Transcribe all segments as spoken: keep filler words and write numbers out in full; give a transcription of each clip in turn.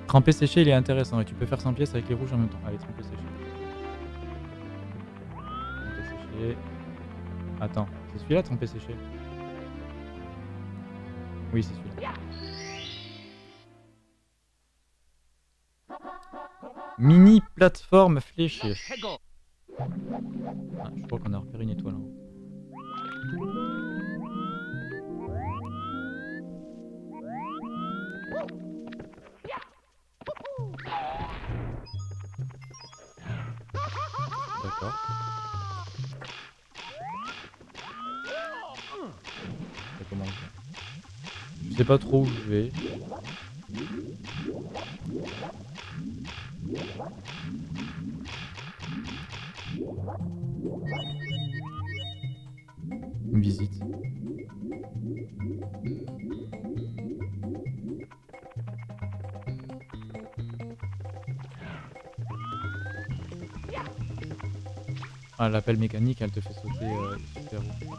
Trempé séché, il est intéressant et tu peux faire cent pièces avec les rouges en même temps. Allez, trempé séché. Trempé séché. Attends, c'est celui-là, trempé séché? Oui, c'est celui-là. Mini plateforme fléchée. Ah, je crois qu'on a repéré une étoile. Hein. D'accord. Ça commence bien. Je sais pas trop où je vais. Une visite. Ah, l'appel mécanique, elle te fait sauter euh, super haut.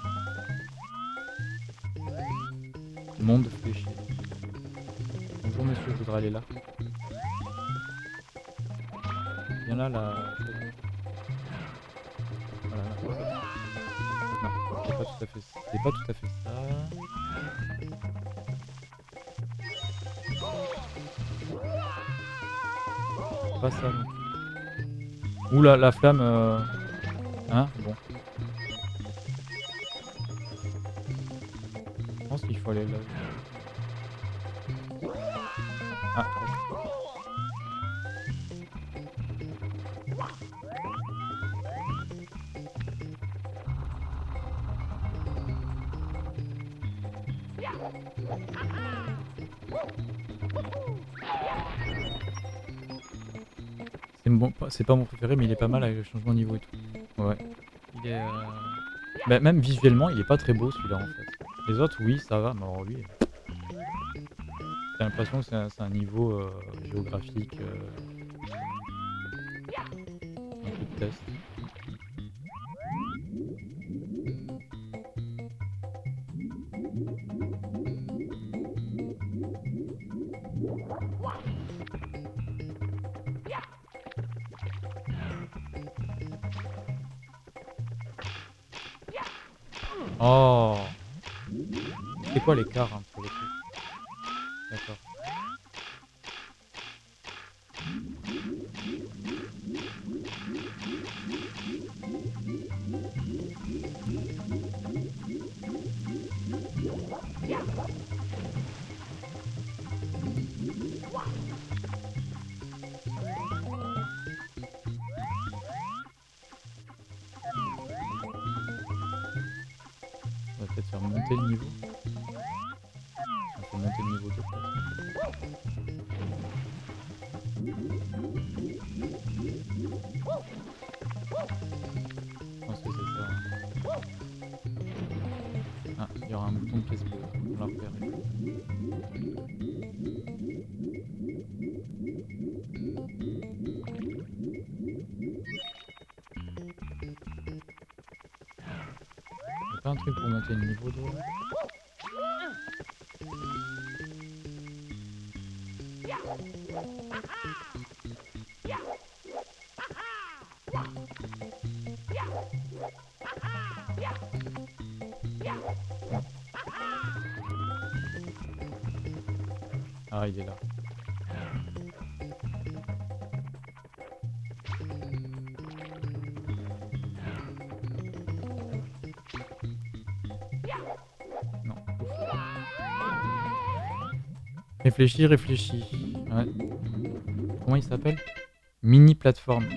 Monde fléché. Bonjour monsieur, je voudrais aller là. Viens là, là. Voilà, là. Non, c'est pas tout à fait, c'est pas tout à fait ça. Pas ça non plus. Oula, la flamme. Euh... Hein? Bon. Je pense qu'il faut aller là. Ah, c'est bon, c'est pas mon préféré, mais il est pas mal avec le changement de niveau et tout. Ouais. Il est. Euh... Bah, même visuellement, il est pas très beau celui-là en fait. Les autres, oui, ça va, mais alors lui. J'ai l'impression que c'est un, un niveau euh, géographique. Euh... Un peu de test. Oh! C'est quoi l'écart entre les trucs? D'accord. On va peut-être faire monter le niveau. On peut monter le niveau deux peut-être. Je pense que c'est ça. Ah, il y aura un bouton de pièce bleue. On l'a repéré. Y'a pas un truc pour monter le niveau d'eau là? Ah, il est là. Non. Réfléchis, réfléchis. Ouais. Comment il s'appelle? Mini plateforme.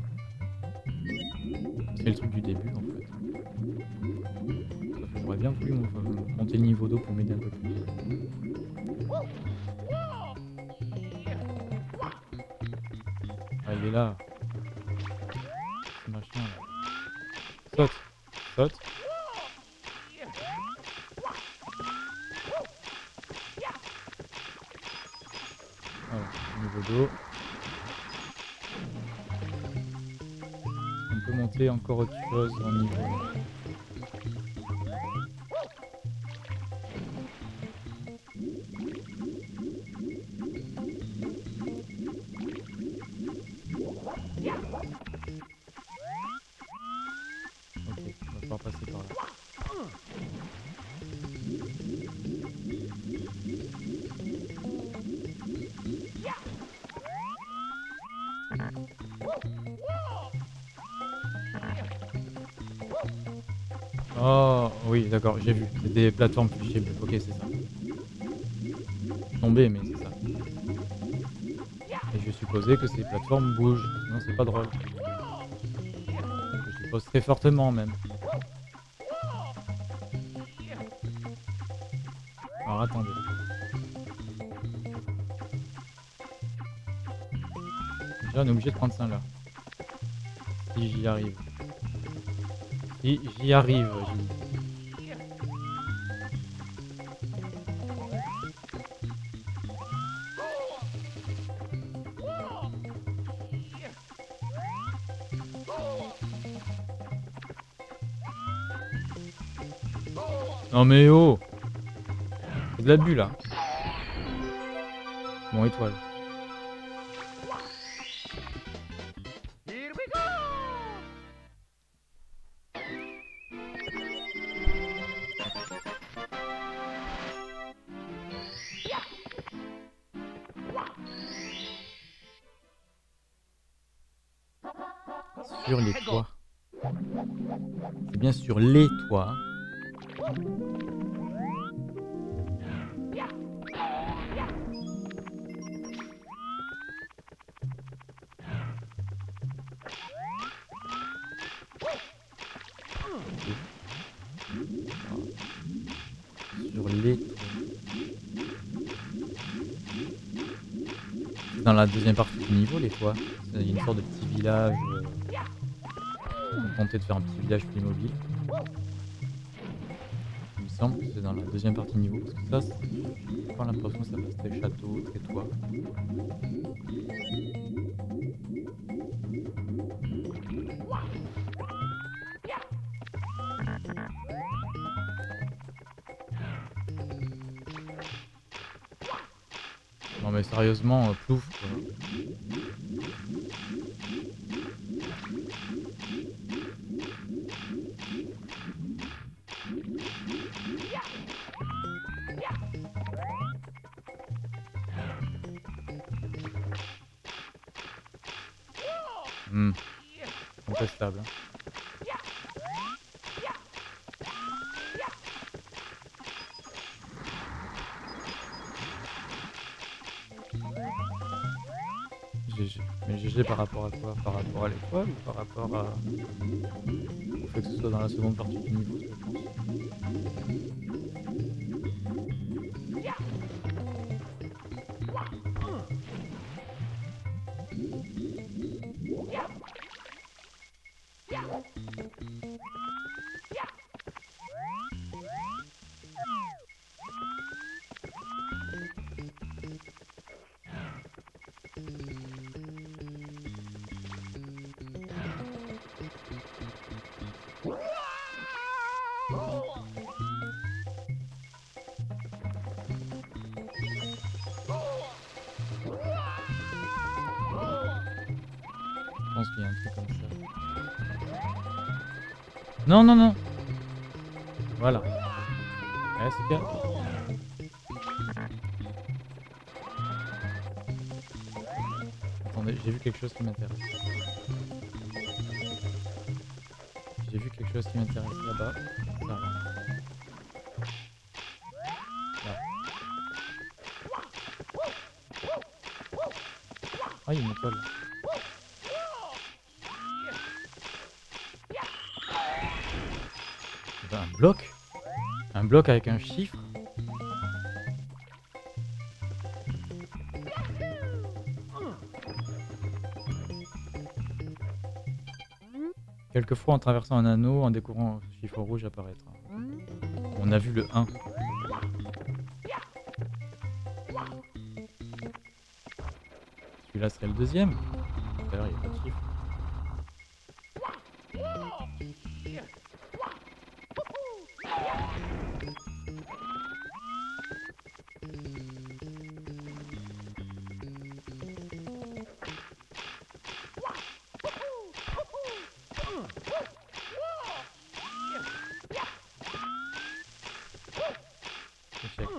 C'est le truc du début en fait. J'aurais bien voulu monter le niveau d'eau pour m'aider un peu plus. Ah, il est là. Ce machin là. Saute. Saute. Voilà, niveau d'eau. On peut monter encore autre chose en niveau. Oui, d'accord, j'ai vu. C'est des plateformes fléchables. Ok, c'est ça. Tombé, mais c'est ça. Et je supposais que ces plateformes bougent. Sinon, c'est pas drôle. Je suppose très fortement, même. Alors, attendez. Déjà, on est obligé de prendre ça là. Si j'y arrive. Si j'y arrive, j'ai dit. Non mais oh! C'est de l'abus là. Bon, étoile. Sur les toits. C'est bien sur les toits. Sur les toits. C'est dans la deuxième partie du niveau les toits. Il y a une sorte de petit village. Euh... On tentait de faire un petit village Playmobil. Il me semble que c'est dans la deuxième partie du niveau. Parce que ça, j'ai pas l'impression que ça reste très château, très toit. Non mais sérieusement, euh, plouf quoi. Hmm. Contestable. Hein. G G. Mais G G par rapport à quoi? Par rapport à l'étoile ou par rapport à... au fait que ce soit dans la seconde partie du niveau, je pense. Je pense qu'il y a un truc comme ça. Non, non, non. Voilà. Ouais, c'est bien. Attendez, j'ai vu quelque chose qui m'intéresse. J'ai vu quelque chose qui m'intéresse là-bas. Ça, là. Là. Ah, il y a une étoile. Un bloc? Un bloc avec un chiffre? Quelquefois, en traversant un anneau, en découvrant un chiffre rouge apparaîtra. On a vu le un. Celui-là serait le deuxième. D'ailleurs, il n'y a pas de chiffre. Échec.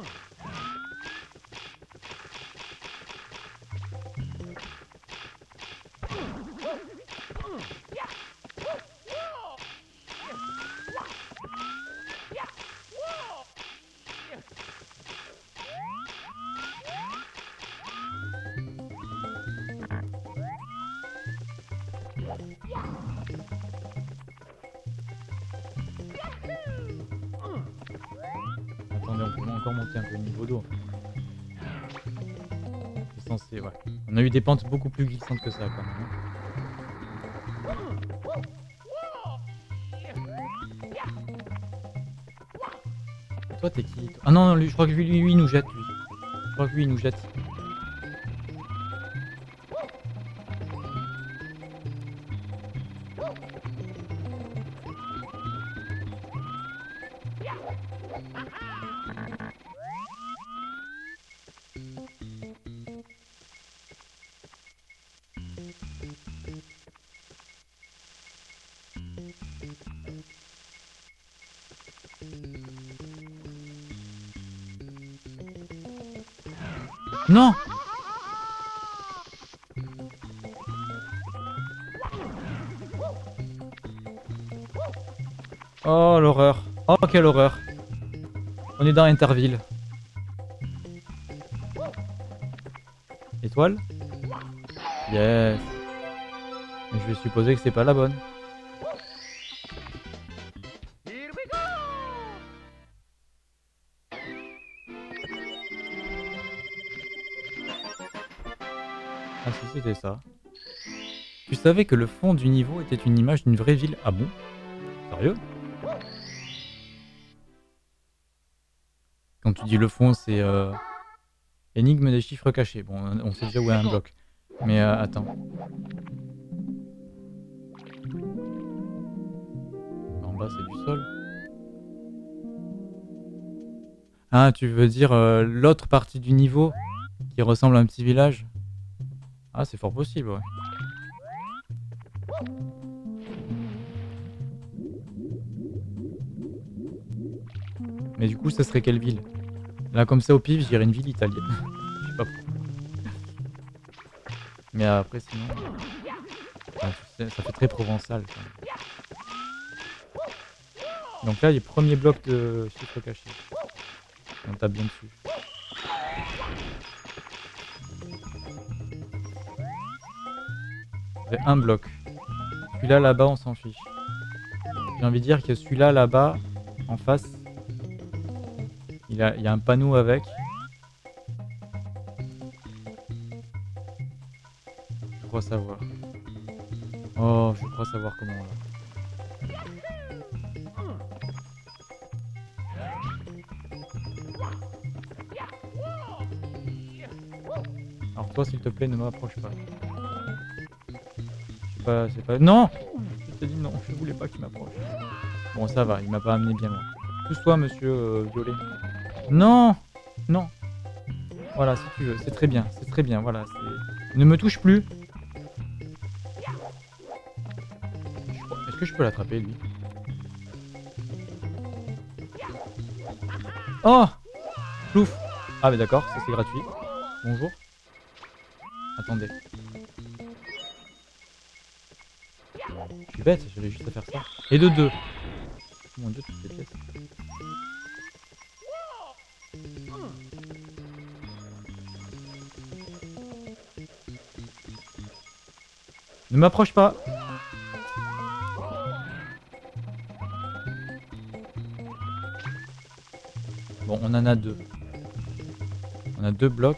encore monter un peu le niveau d'eau. C'est censé, ouais. On a eu des pentes beaucoup plus glissantes que ça quand même. Hein. Toi t'es qui toi? Ah non, non, lui, je crois que lui, lui, lui il nous jette lui. Je crois que lui il nous jette. Non! Oh l'horreur. Oh quelle horreur. On est dans Interville. Étoile? Yes. Mais je vais supposer que c'est pas la bonne. Ah si c'était ça. Tu savais que le fond du niveau était une image d'une vraie ville? Ah bon? Sérieux? Quand tu dis le fond, c'est euh... énigme des chiffres cachés. Bon, on sait déjà où est un bloc. Mais euh, attends. En bas, c'est du sol. Ah, tu veux dire euh, l'autre partie du niveau qui ressemble à un petit village? Ah, c'est fort possible, ouais. Mais du coup, ça serait quelle ville? Là, comme ça, au pif, je dirais une ville italienne. Je sais pas pourquoi. Mais après, sinon... Enfin, tu sais, ça fait très provençal. Quoi. Donc là, les premiers blocs de chiffres cachés. On tape bien dessus. C'est un bloc. Celui-là, là-bas, on s'en fiche. J'ai envie de dire que celui-là, là-bas, en face, il, a, il y a un panneau avec. Je crois savoir. Oh, je crois savoir comment là. Alors toi, s'il te plaît, ne m'approche pas. C'est pas, c'est pas... Non! Je t'ai dit non, je voulais pas qu'il m'approche. Bon, ça va, il m'a pas amené bien loin. Pousse-toi, monsieur euh, Violet. Non! Non! Voilà, si tu veux, c'est très bien, c'est très bien, voilà. Ne me touche plus! Est-ce que je peux l'attraper, lui? Oh! Plouf! Ah, mais d'accord, ça c'est gratuit. Bonjour. Attendez. Je suis bête, j'avais juste à faire ça. Et de deux. Oh mon dieu, toutes ces pièces. Ne m'approche pas. Bon, on en a deux. On a deux blocs.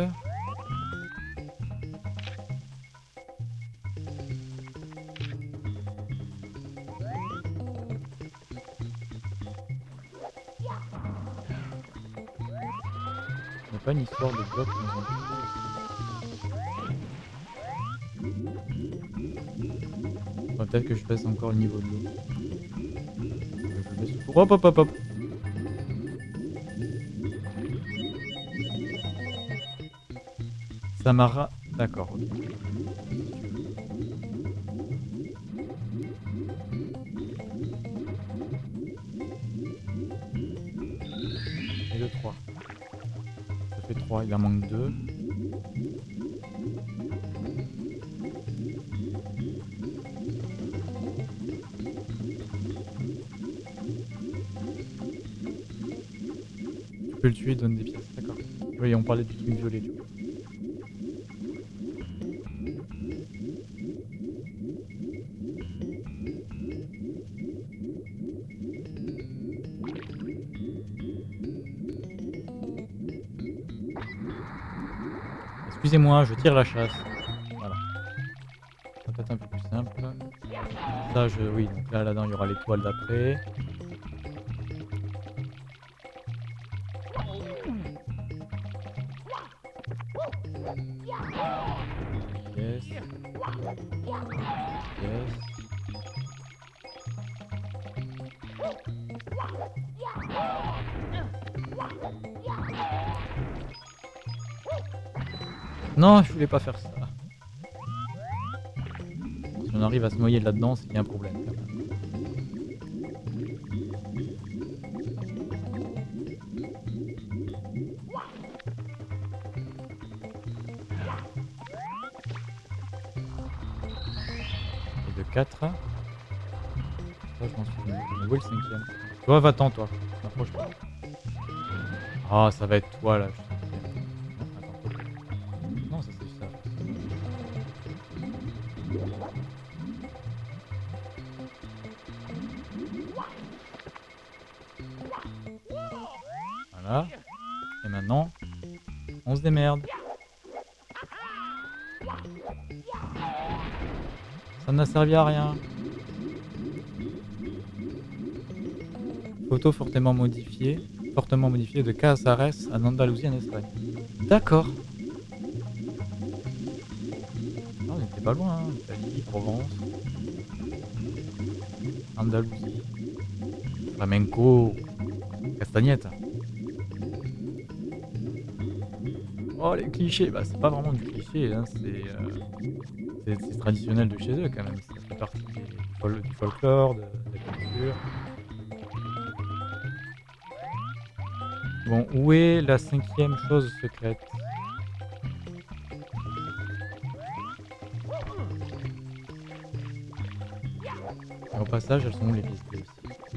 Il n'y a pas une histoire de blocs dans un ouais, peut-être que je baisse encore le niveau de l'eau. Je baisse... Hop hop hop hop. Samara, d'accord. Okay. Et le trois. Ça fait trois, il en manque deux. Tu peux le tuer, donne des pièces, d'accord. Oui, on parlait du truc violet du coup. Excusez-moi, je tire la chasse. Voilà. Ça peut être un peu plus simple. Ça, je... Oui, donc là, là-dedans, il y aura l'étoile d'après. Yes. Yes. Non, je voulais pas faire ça. Si on arrive à se noyer là-dedans, c'est qu'il y a un problème. Quand même. Et de quatre. Ça, je m'en souviens. Où est le cinquième? Toi, va-t'en, toi. M'approche pas. Ah, ça va être toi, là. Non, ça c'est ça. Voilà. Et maintenant, on se démerde. Ça n'a servi à rien. Photo fortement modifiée. Fortement modifiée de Casares en Andalousie en Espagne. D'accord. Non, on était pas loin, hein. Italie, Provence. Andalousie. Flamenco. Castagnette. Oh les clichés, bah c'est pas vraiment du cliché, hein. C'est euh, c'est traditionnel de chez eux quand même, ça fait partie des, du, fol du folklore, de, de la culture. Bon, où est la cinquième chose secrète? Et au passage, elles sont où les pièces clés aussi?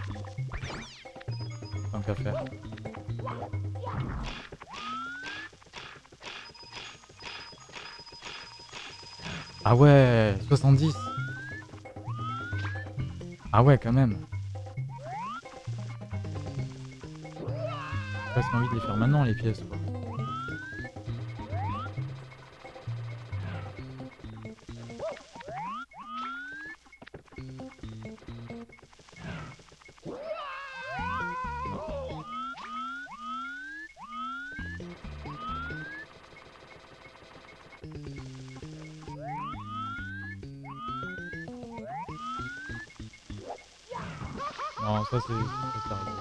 Tant qu'à faire. Ah ouais, soixante-dix. Ah ouais, quand même. J'ai presque envie de les faire maintenant, les pièces, quoi. Non, ça c'est ça sert.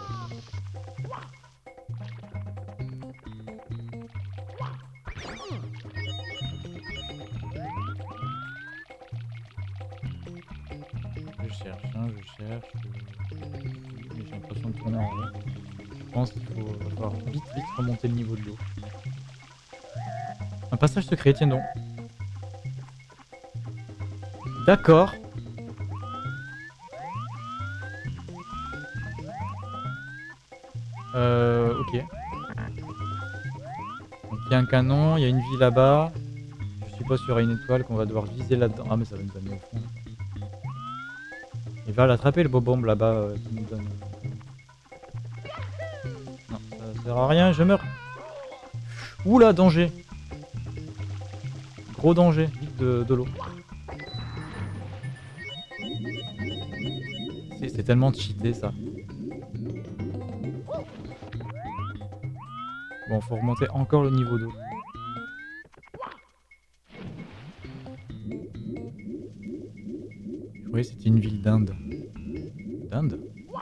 Je cherche, hein, je cherche. Mais j'ai l'impression de tourner en rond. Je pense qu'il faut va falloir vite, vite remonter le niveau de l'eau. Un passage secret, tiens donc. D'accord. Euh, ok. Donc il y a un canon, il y a une vie là-bas. Je suppose qu'il y aura une étoile qu'on va devoir viser là-dedans. Ah mais ça va nous amener au fond. Il va l'attraper le bobombe là-bas euh, qui nous donne. Non, ça sert à rien, je meurs. Oula, danger. Gros danger, vite de, de l'eau. C'est tellement cheaté ça. Bon, faut remonter encore le niveau d'eau. Oui, c'était une ville d'Inde. D'Inde?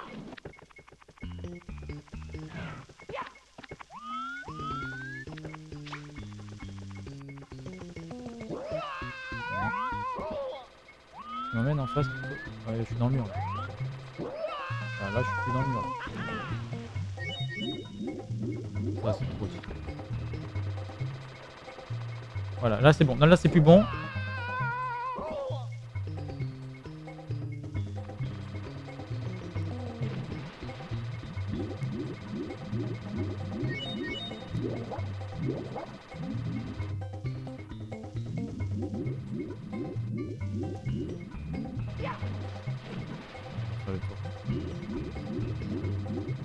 Tu m'emmènes en face plutôt? Ouais, je suis dans le mur là. Ah, là, je suis plus dans le mur. Ça, c'est trop cheaté. Voilà, là c'est bon. Là, là c'est plus bon.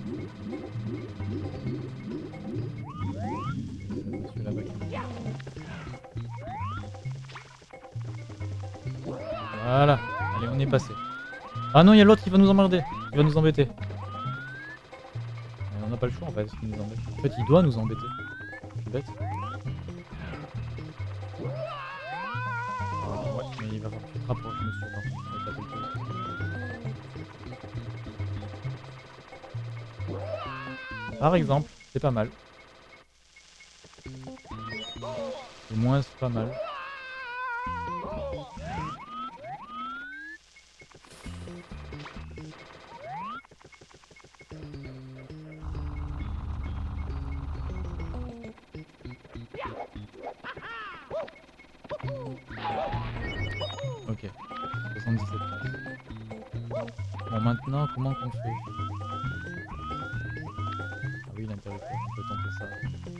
Monsieur là-bas. Voilà. Allez, on est passé. Ah non, il y a l'autre qui va nous emmerder. Il va nous embêter. On n'a pas le choix en fait, il nous embête. En fait, il doit nous embêter. C'est bête. Ah, ouais, mais il va falloir que tu te rapproches, monsieur. Par contre, on va taper le coup. Par exemple, c'est pas mal. Au moins, c'est pas mal. Ok, soixante-dix-sept places. Bon, maintenant, comment qu'on fait? Ah oui, l'interrupteur, on peut tenter ça.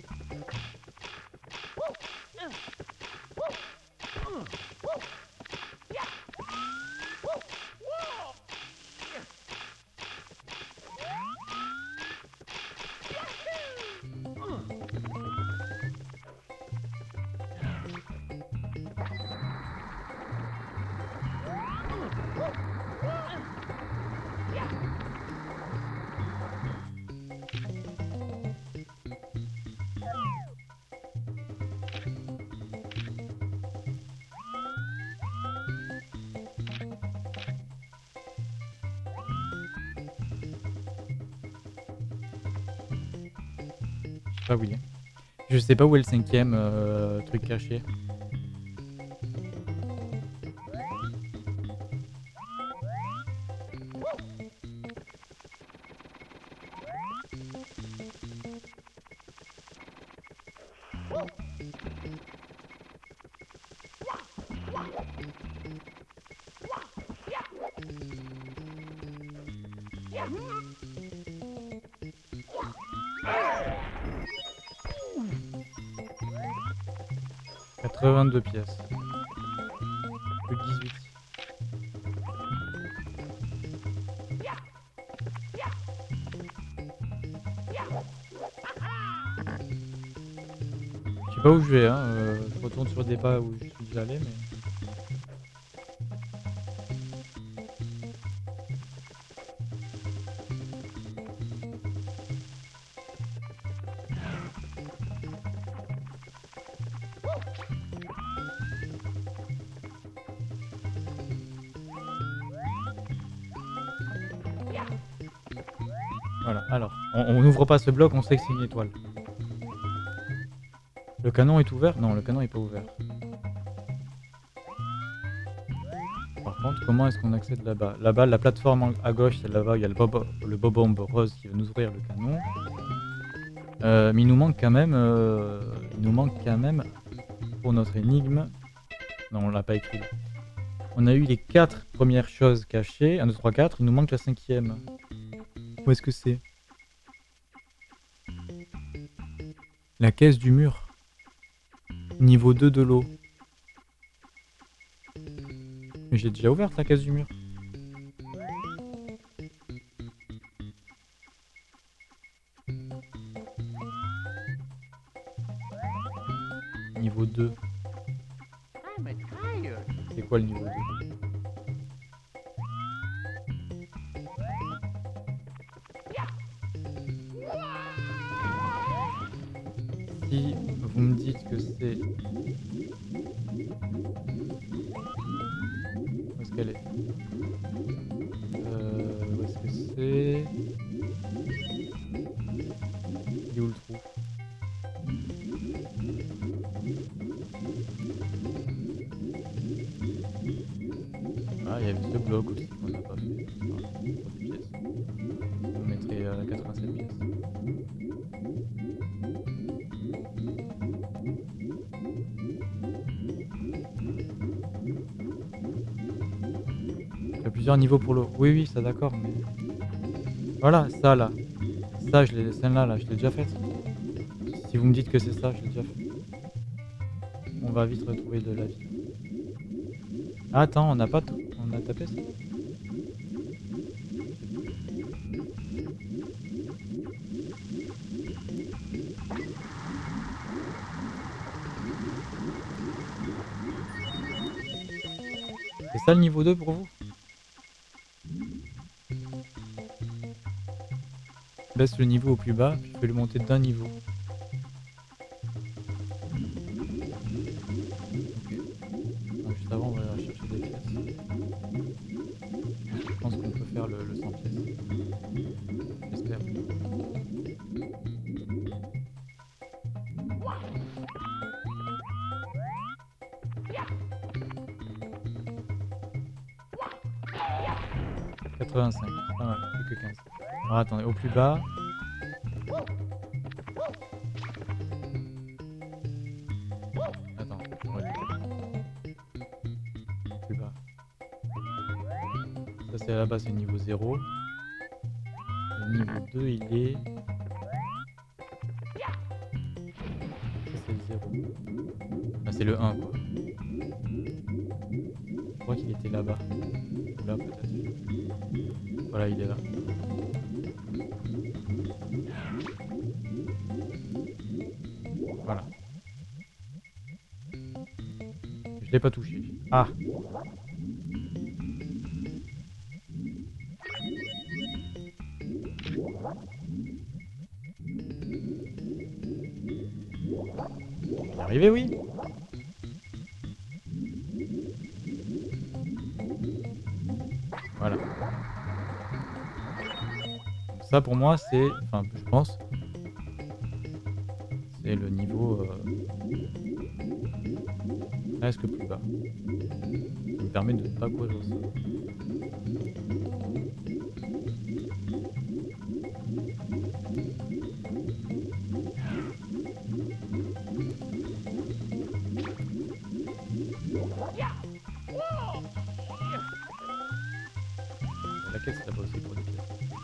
Je sais pas où il est. Je sais pas où est le cinquième euh, truc caché. quatre-vingt-deux pièces. Plus que dix-huit. Je sais pas où je vais, hein. Euh, je retourne sur des pas où je suis déjà allé, mais... Voilà, alors, on n'ouvre pas ce bloc, on sait que c'est une étoile. Le canon est ouvert? Non, le canon est pas ouvert. Par contre, comment est-ce qu'on accède là-bas? Là-bas, la plateforme à gauche, c'est là-bas, il y a le bob le bobombe rose qui va nous ouvrir le canon. Euh, mais il nous manque quand même... Euh, il nous manque quand même, pour notre énigme... Non, on l'a pas écrit là. On a eu les quatre premières choses cachées. un, deux, trois, quatre. Il nous manque la cinquième. Où est-ce que c'est? La caisse du mur. Niveau deux de l'eau. Mais j'ai déjà ouvert la caisse du mur. Niveau deux. C'est quoi le niveau deux? Si vous me dites que c'est... Où est-ce qu'elle est? Euh... Où est-ce que c'est? Il est où le trou? Ah, il y avait ce bloc aussi qu'on n'a pas fait. Ah, pièces. On mettrait euh, quatre-vingt-sept pièces. Il y a plusieurs niveaux pour l'eau. Oui, oui, ça d'accord, mais... Voilà, ça là. Ça, je l'ai, celle-là, là, je l'ai déjà faite. Si vous me dites que c'est ça, je l'ai déjà fait. On va vite retrouver de la vie. Ah, attends, on n'a pas tout. On a tapé ça. C'est ça le niveau deux pour vous? Baisse le niveau au plus bas, puis fais-le monter d'un niveau. Ok. Donc juste avant, on va aller chercher des pièces. Je pense qu'on peut faire le, le cent pièces. J'espère. quatre-vingt-cinq, c'est pas mal, plus que quinze. Alors attendez, au plus bas. Attends, ouais. Au plus bas. Ça c'est à la base, c'est niveau zéro. Le niveau deux il est... Ça c'est le zéro. Ah, c'est le un quoi. Je crois qu'il était là-bas. Ou là peut-être. Voilà, il est là. Voilà. Je l'ai pas touché. Ah! On est arrivé, oui! Voilà. Donc ça pour moi c'est... Enfin je pense... C'est le niveau... Euh... presque plus bas. Ça me permet de ne pas courir au sol. La caisse c'est là-bas aussi pour les pièces.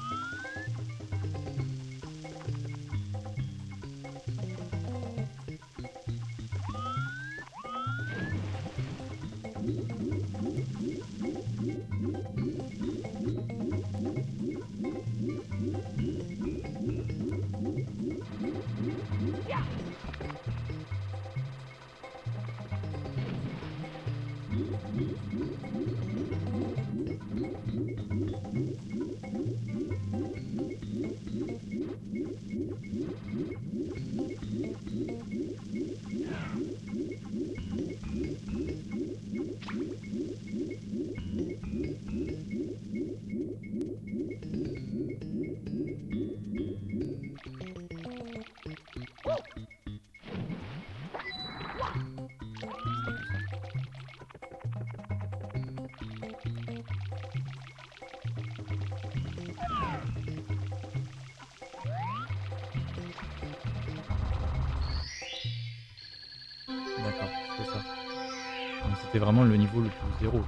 D'accord, c'est ça. Donc c'était vraiment le niveau le plus zéro.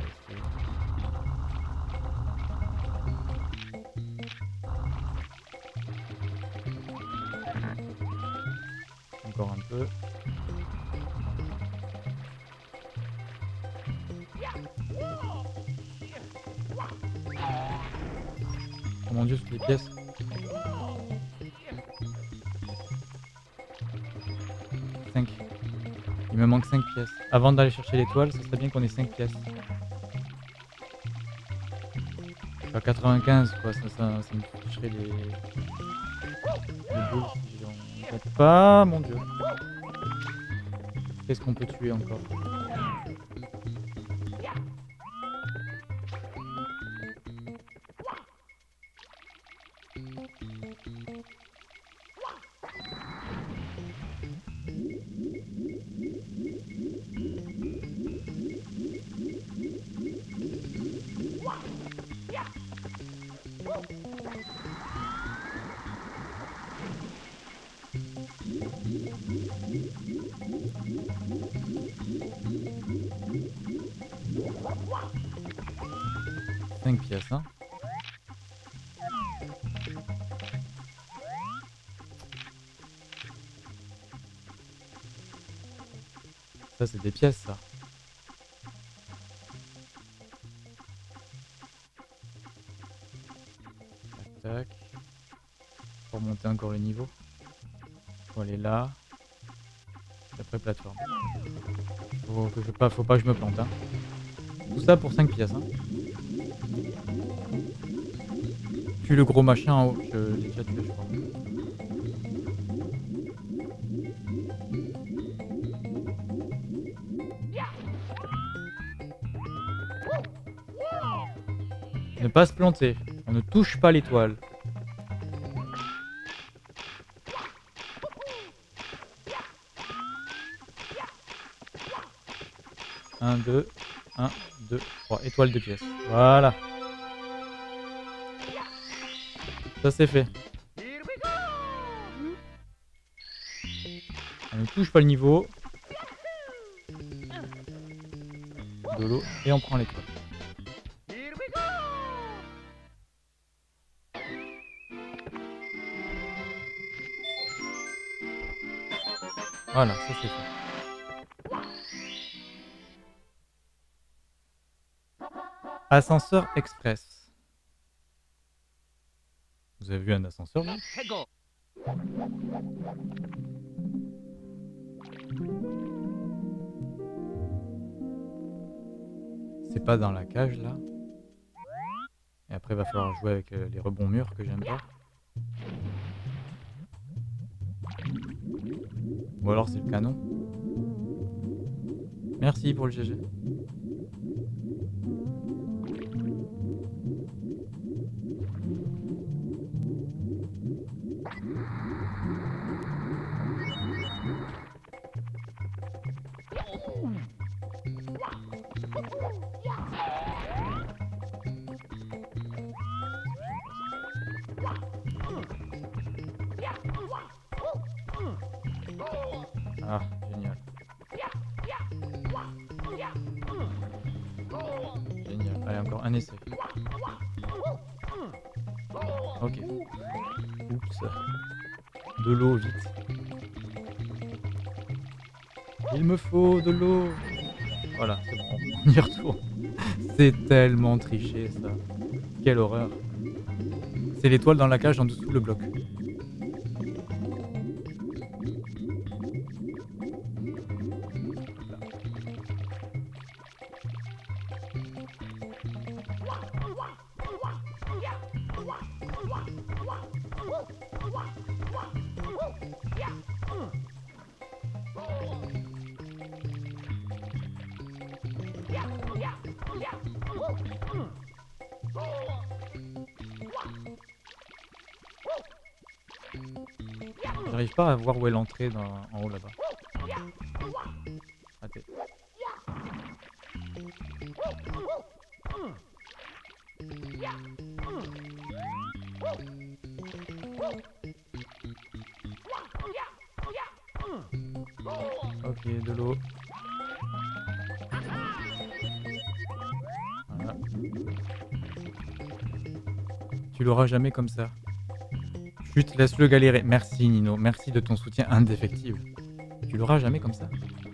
Encore un peu. Oh mon dieu, toutes les pièces. cinq. Il me manque cinq pièces. Avant d'aller chercher l'étoile, ça serait bien qu'on ait cinq pièces. Je suis à quatre-vingt-quinze quoi, ça, ça, ça me toucherait les... les boules si j'en jette pas, mon dieu. Qu'est-ce qu'on peut tuer encore? cinq pièces, hein. Ça, c'est des pièces, ça. Tac, tac. Pour monter encore le niveau. Faut aller là. Et après, plateforme. Faut, que je, pas, faut pas que je me plante, hein. Tout ça pour cinq pièces. Hein. Tue le gros machin en haut. Je l'ai déjà tué, je crois. Ne pas se planter. On ne touche pas l'étoile. un, deux, un, deux, trois. Étoile de pièces. Voilà. Ça c'est fait. On ne touche pas le niveau. De l'eau. Et on prend l'étoile. Voilà, ça c'est fait. Ascenseur express. Vous avez vu un ascenseur là? C'est pas dans la cage là. Et après il va falloir jouer avec euh, les rebonds murs que j'aime pas. Ou alors c'est le canon. Merci pour le G G. Ah, génial. Génial. Allez, encore un essai. Ok. Oups. De l'eau, vite. Il me faut de l'eau. Voilà, c'est bon, on y retourne. C'est tellement triché, ça. Quelle horreur. C'est l'étoile dans la cage en dessous le bloc. J'arrive pas à voir où est l'entrée dans... en haut là-bas. Raté. Ok, de l'eau. Voilà. Tu l'auras jamais comme ça. Chut, laisse-le galérer. Merci Nino, merci de ton soutien indéfectible. Tu l'auras jamais comme ça.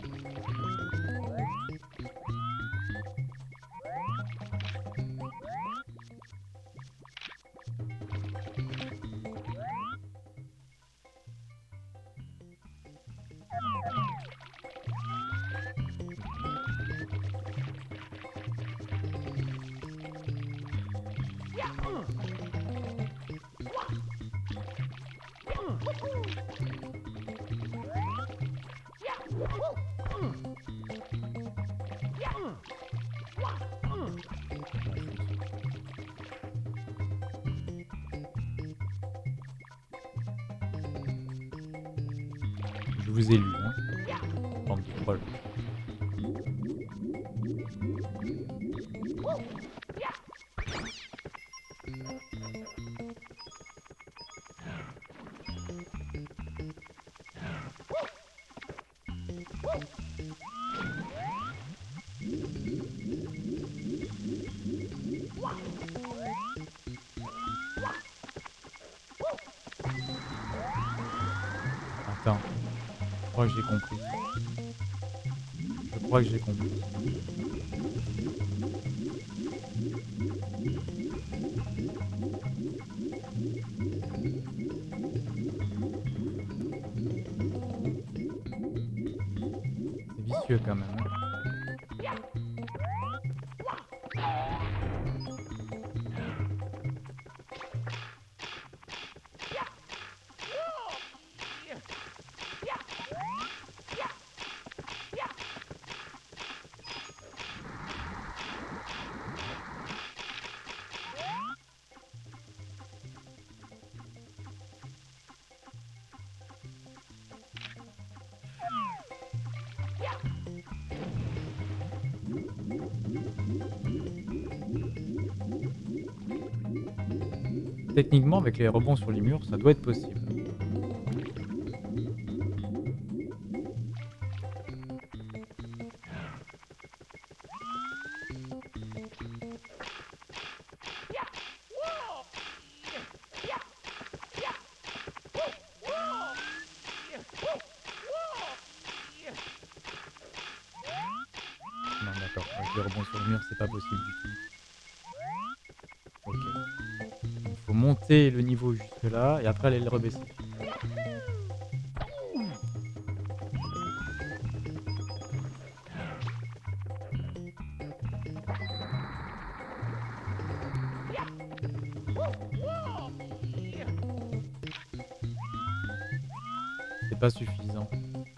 Je vous ai lu, hein. Bande de trolls. Attends, je crois que j'ai compris. Je crois que j'ai compris. C'est vicieux quand même. Hein. techniquement, avec les rebonds sur les murs, ça doit être possible. Non, d'accord, avec les rebonds sur le mur, c'est pas possible du tout. Ok. Il faut monter le niveau jusque là et après aller le rebaisser. C'est pas suffisant.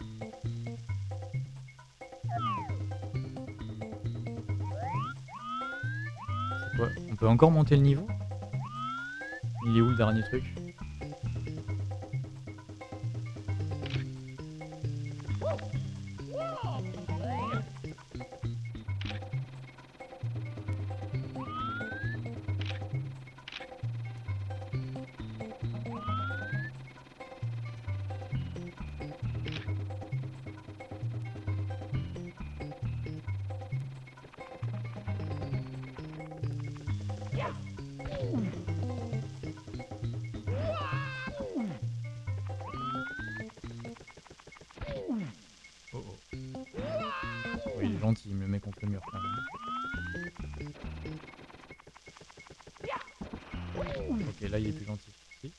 C'est quoi? On peut encore monter le niveau? Il est où le dernier truc? Oh oh. Oui, il est gentil, il me le met contre le mur quand même. Ok, là il est plus gentil. Si.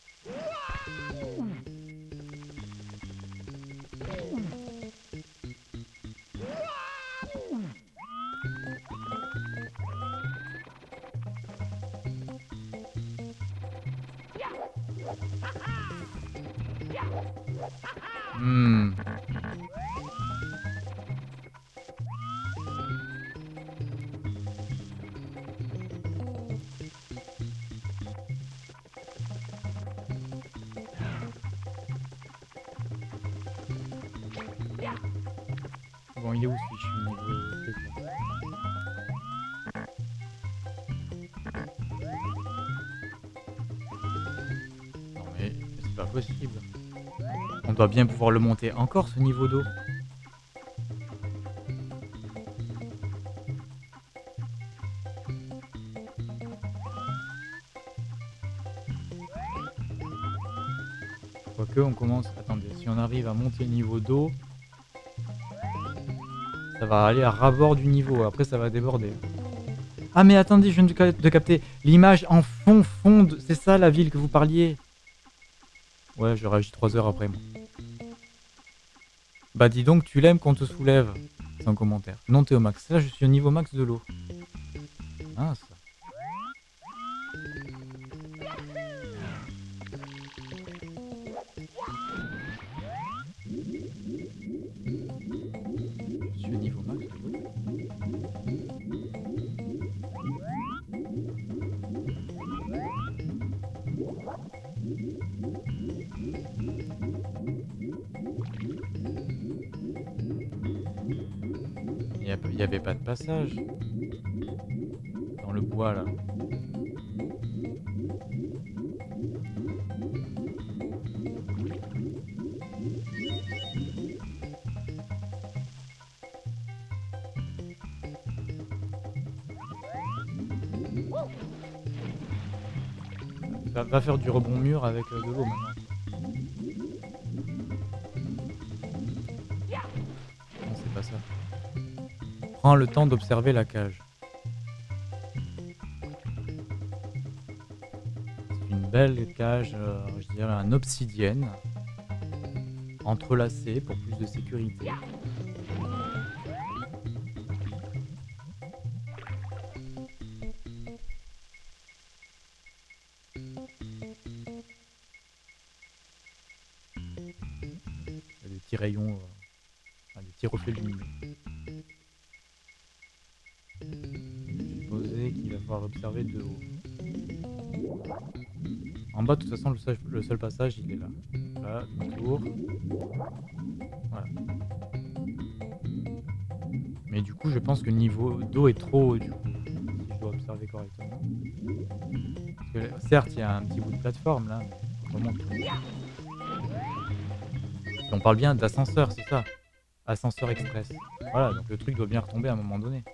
Hmm. Bon, il est où ce fichu niveau truc là? Non mais c'est pas possible. On doit bien pouvoir le monter encore ce niveau d'eau. Quoique on commence... Attendez, si on arrive à monter le niveau d'eau, ça va aller à ras-bord du niveau, après ça va déborder. Ah mais attendez, je viens de, ca de capter l'image en fond fonde, c'est ça la ville que vous parliez? Ouais, je réagis trois heures après moi. Bah dis donc, tu l'aimes qu'on te soulève? Sans commentaire. Non, t'es au max. Là, je suis au niveau max de l'eau. Ah, ça. Je suis au niveau max de l'eau. Il n'y avait pas de passage dans le bois là. Va, va faire du rebond mur avec euh, de l'eau maintenant. Non, c'est pas ça. Prends le temps d'observer la cage. C'est une belle cage, euh, je dirais un obsidienne, entrelacée pour plus de sécurité. Il y a des petits rayons, euh, enfin, des petits reflets lumineux. Supposer qu'il va falloir observer de haut. En bas, de toute façon, le seul, le seul passage, il est là. Là, demi-tour. Voilà. Mais du coup, je pense que le niveau d'eau est trop haut, du coup. Si je dois observer. observer correctement. Parce que certes, il y a un petit bout de plateforme là, mais on remonte. Et on parle bien d'ascenseur, c'est ça? Ascenseur express. Voilà, donc le truc doit bien retomber à un moment donné.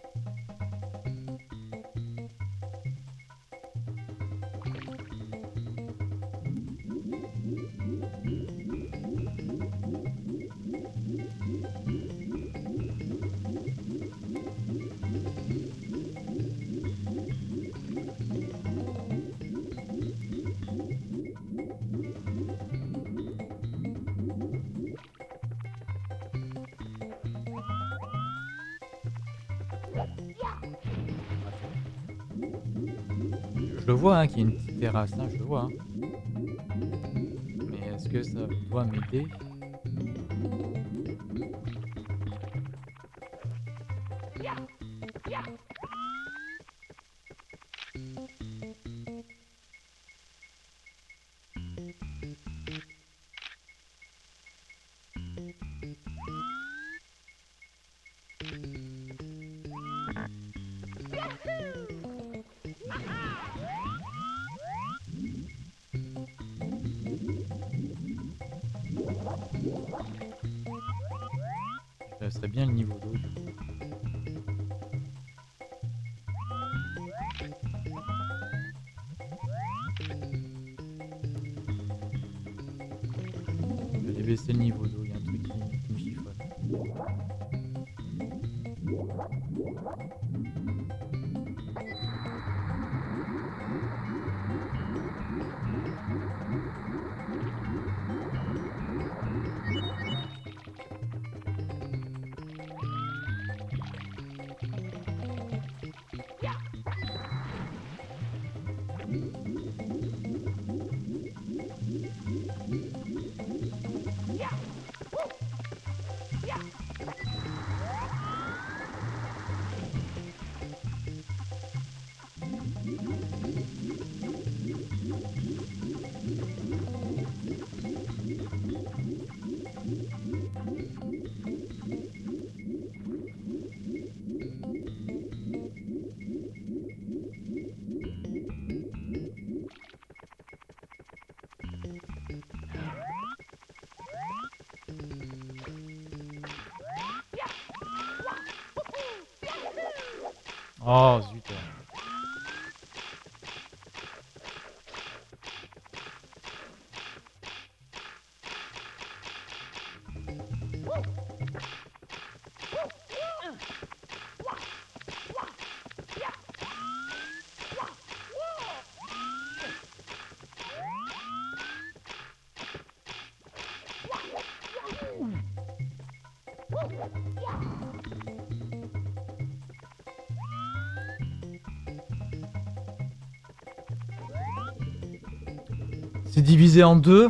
Je le vois hein, qu'il y a une petite terrasse, hein, je le vois. Hein. Mais est-ce que ça doit m'aider? Ça serait bien le niveau d'eau. Je vais baisser le niveau d'eau, il y a un truc qui, qui me chiffonne. Oh zut. C'est divisé en deux.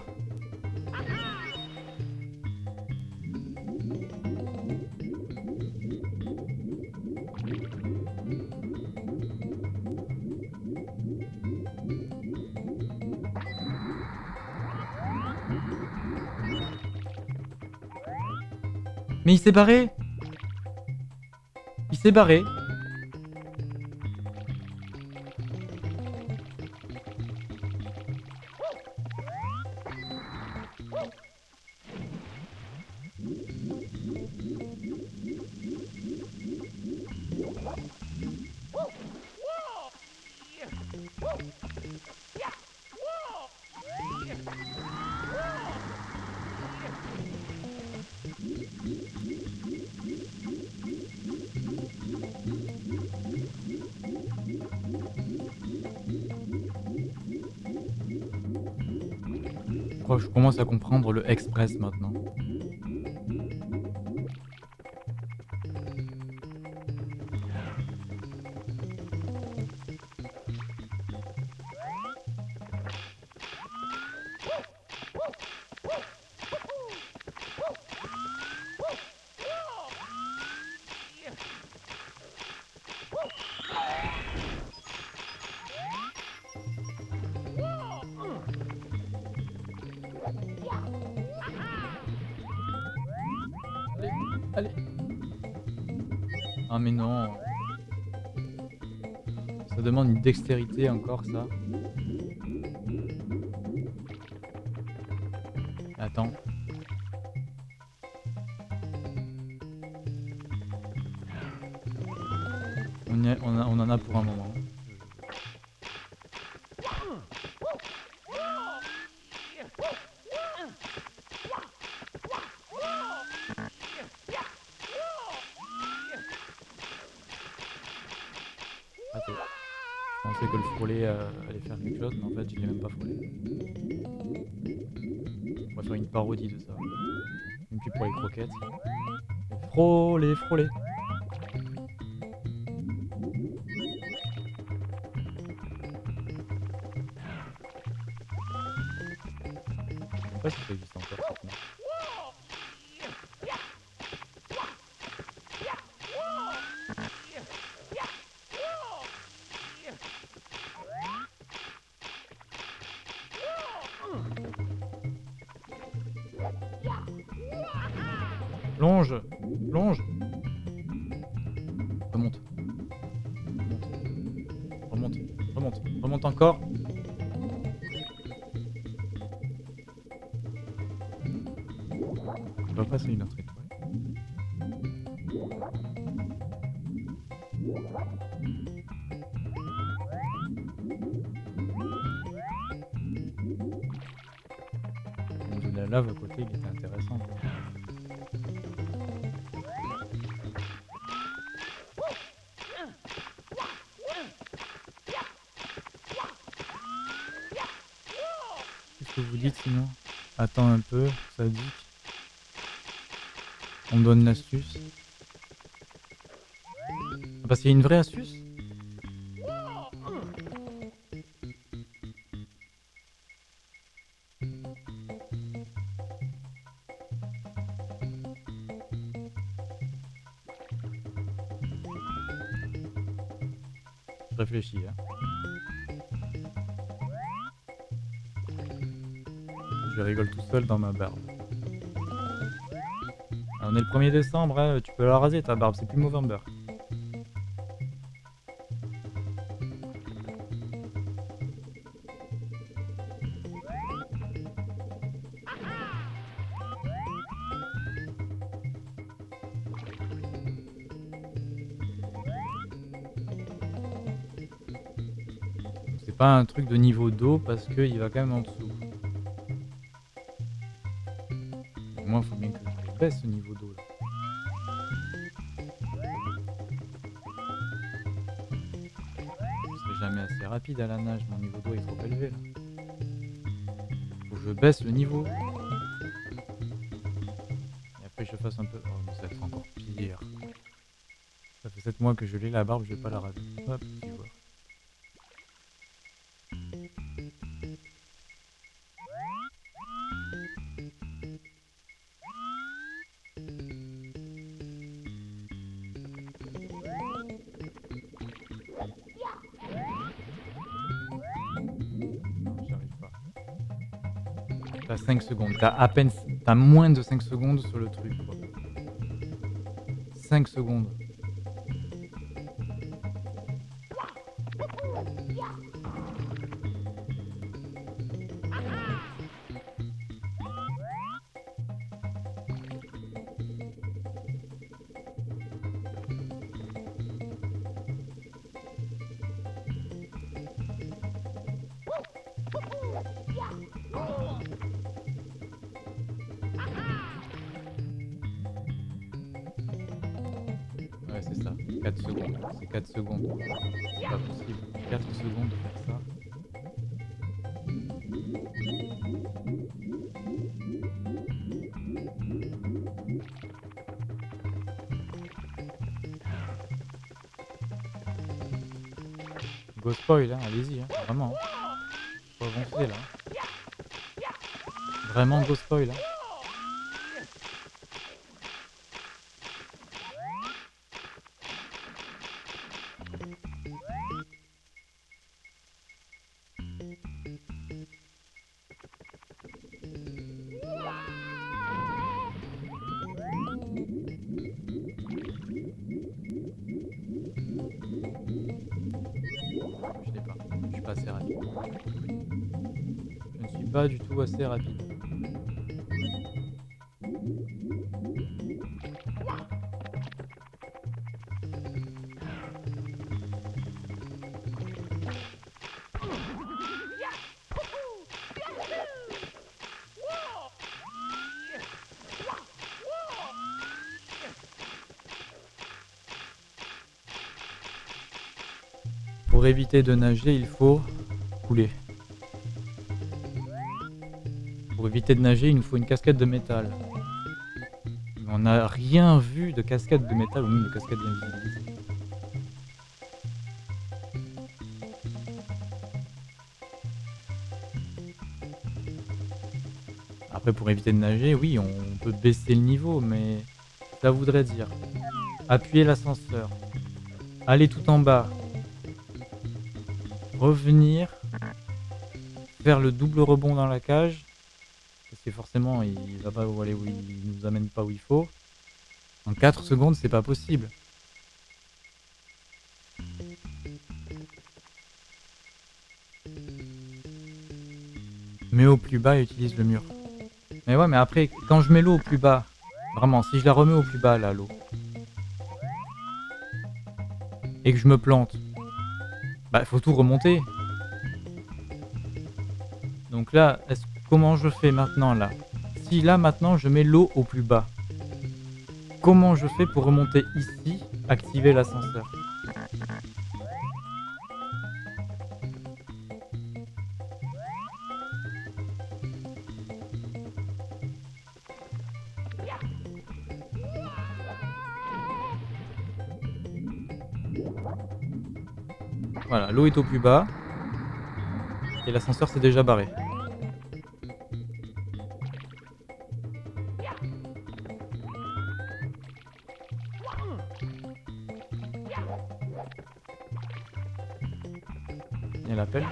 Mais il s'est barré. Il s'est barré. Oh, je commence à comprendre le express maintenant. Allez. Ah mais non. Ça demande une dextérité encore, ça. Attends. On, y a, on, a, on en a pour un moment. Raté. Je pensais que le frôler euh, allait faire quelque chose, mais en fait, je l'ai même pas frôlé. On va faire une parodie de ça. Une pub pour les croquettes. Frôler, frôler. Je sais pas si ça existe encore cette map. Plonge, plonge. Remonte. Remonte, remonte, remonte encore. On va passer une autre étoile. De la lave à côté, il était intéressant. Qu'est-ce que vous dites sinon? Attends un peu, ça dit. On me donne l'astuce. Ah, parce qu'il y a une vraie astuce? Je réfléchis, hein. Je rigole tout seul dans ma barbe. Ah, on est le premier décembre, hein, tu peux la raser ta barbe, c'est plus Movember. C'est pas un truc de niveau d'eau parce qu'il va quand même en dessous. Moi, il faut bien que je baisse ce niveau d'eau. Je serai jamais assez rapide à la nage, mon niveau d'eau est trop élevé là. Faut que je baisse le niveau. Et après je fasse un peu... Oh mais ça va être encore pire. Ça fait sept mois que je l'ai la barbe, je vais pas la raser. Hop, tu vois. T'as cinq secondes, t'as à peine, t'as moins de cinq secondes sur le truc quoi. cinq secondes. Ouais, c'est ça. quatre secondes. C'est quatre secondes. C'est pas possible. quatre secondes de faire ça. Go spoil, hein. Allez-y, hein. Vraiment. Hein. Faut avancer là. Vraiment go spoil. Hein. Je ne suis pas du tout assez rapide. Pour éviter de nager, il faut couler. Pour éviter de nager, il nous faut une casquette de métal. Mais on n'a rien vu de casquette de métal ou même de casquette d'invisibilité. Après, pour éviter de nager, oui, on peut baisser le niveau, mais ça voudrait dire appuyer l'ascenseur, aller tout en bas, revenir, faire le double rebond dans la cage, parce que forcément il va pas où aller, où il nous amène pas où il faut. En quatre secondes, c'est pas possible. Mets au plus bas et utilise le mur. Mais ouais, mais après, quand je mets l'eau au plus bas, vraiment, si je la remets au plus bas là, l'eau, et que je me plante, bah il faut tout remonter. Donc là, est-ce, comment je fais maintenant là? Si là maintenant je mets l'eau au plus bas, comment je fais pour remonter ici, activer l'ascenseur? Voilà, l'eau est au plus bas. Et l'ascenseur s'est déjà barré. Il y a l'appel.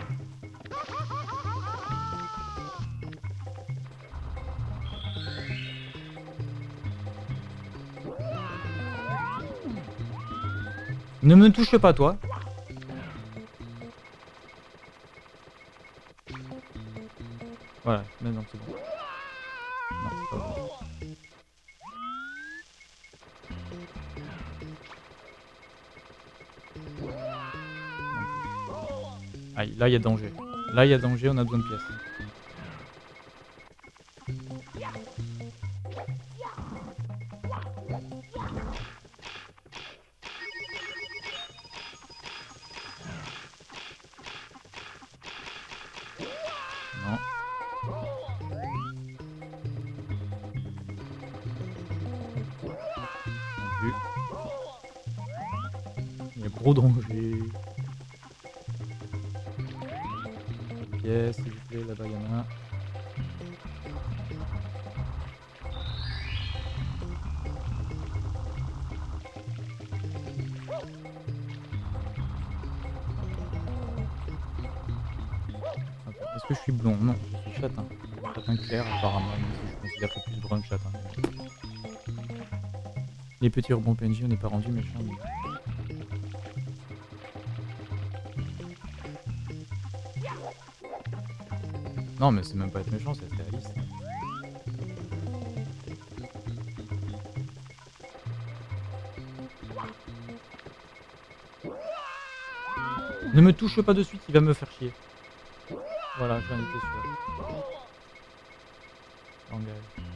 Ne me touche pas, toi. Voilà, maintenant c'est bon. Non, c'est pas bon. Aïe, là il y a danger. Là il y a danger, on a besoin de pièces. Non. Non plus. Il y a gros danger. Pièces, s'il vous plaît, là-bas il y en a un. Est-ce que je suis blond? Non, je suis châtain. Châtain clair apparemment, même si je considère que plus brun que châtain. Les petits rebonds P N J, on n'est pas rendu méchant. Mais... Non mais c'est même pas être méchant, c'est être réaliste. Ne me touche pas de suite, il va me faire chier. Voilà, j'en étais sûr. Engage.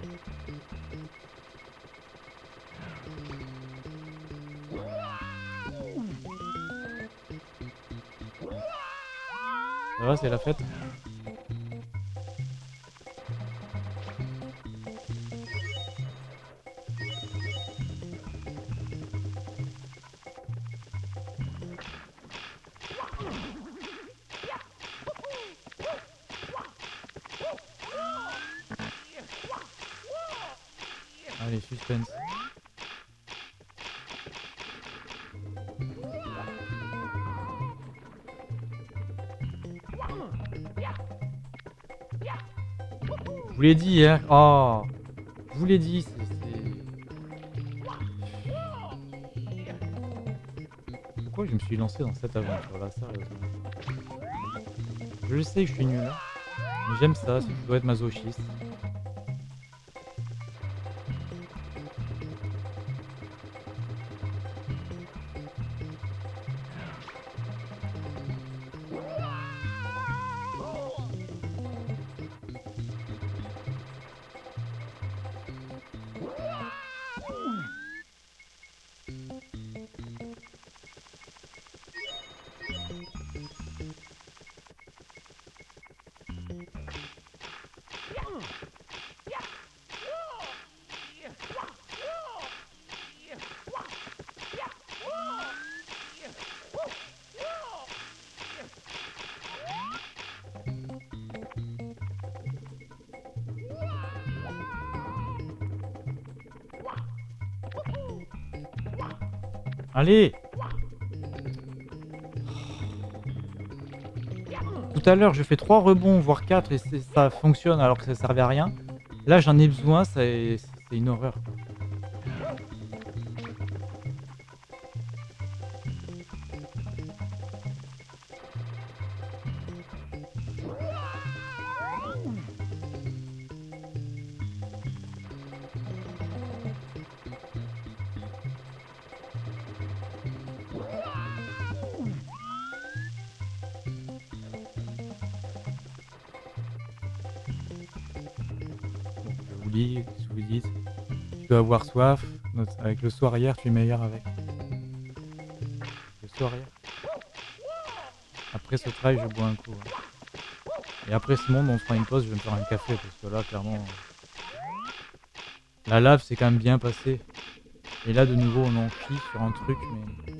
Ça va, c'est la fête. Allez, suspense. Je vous l'ai dit, hein. Oh, je vous l'ai dit, c'est... Pourquoi je me suis lancé dans cette aventure-là, sérieusement? Je le sais que je suis nul. Mais j'aime ça, ça doit être masochiste. Allez! Tout à l'heure, je fais trois rebonds, voire quatre, et ça fonctionne alors que ça servait à rien. Là, j'en ai besoin, c'est une horreur. Si vous dites, tu dois avoir soif, avec le saut arrière, tu es meilleur avec. Le saut arrière. Après ce travail, je bois un coup. Hein. Et après ce monde, on se prend une pause, je vais me faire un café, parce que là, clairement... La lave, c'est quand même bien passé. Et là, de nouveau, on en chie sur un truc, mais...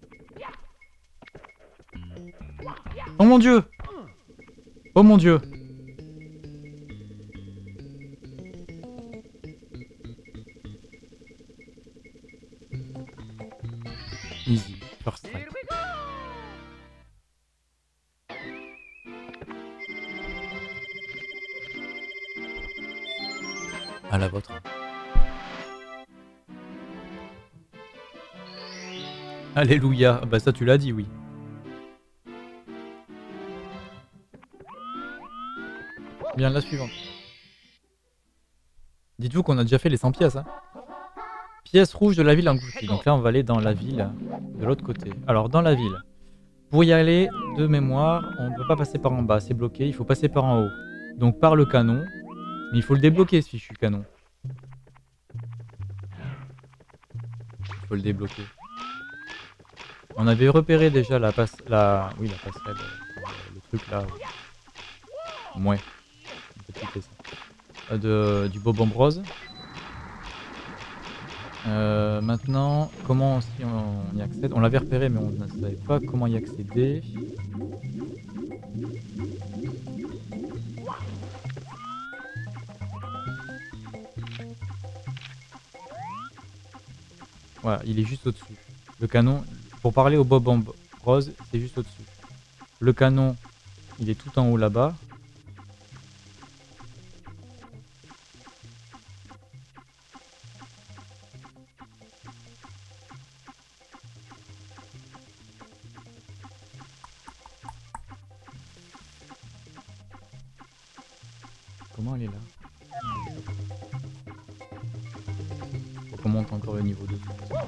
Oh mon dieu! Oh mon dieu! Easy, first strike. À la vôtre. Alléluia. Bah ça tu l'as dit, oui. Bien, la suivante. Dites-vous qu'on a déjà fait les cent pièces. Hein. Pièce rouge de la ville engloutie. Donc là on va aller dans la ville de l'autre côté. Alors dans la ville, pour y aller de mémoire, on ne peut pas passer par en bas, c'est bloqué, il faut passer par en haut. Donc par le canon, mais il faut le débloquer ce fichu canon. Il faut le débloquer. On avait repéré déjà la passe, la, oui la passerelle, le, le truc là. Ouais, on peut cliquer ça. De, du Bob Ambrose. Euh, maintenant, comment si on y accède? On l'avait repéré mais on ne savait pas comment y accéder. Voilà, il est juste au-dessus. Le canon, pour parler au Bob Ambrose, c'est juste au-dessus. Le canon, il est tout en haut là-bas. Comment elle est là? Faut qu'on monte encore le niveau deux.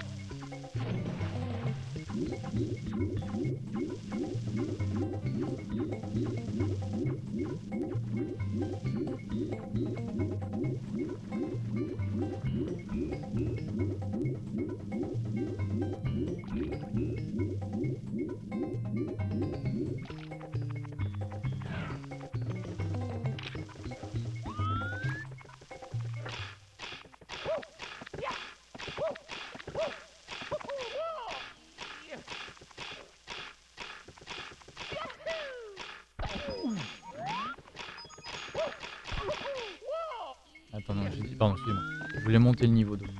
Attends, non, j'ai dit... Pardon, excusez-moi. Je voulais monter le niveau d'eau.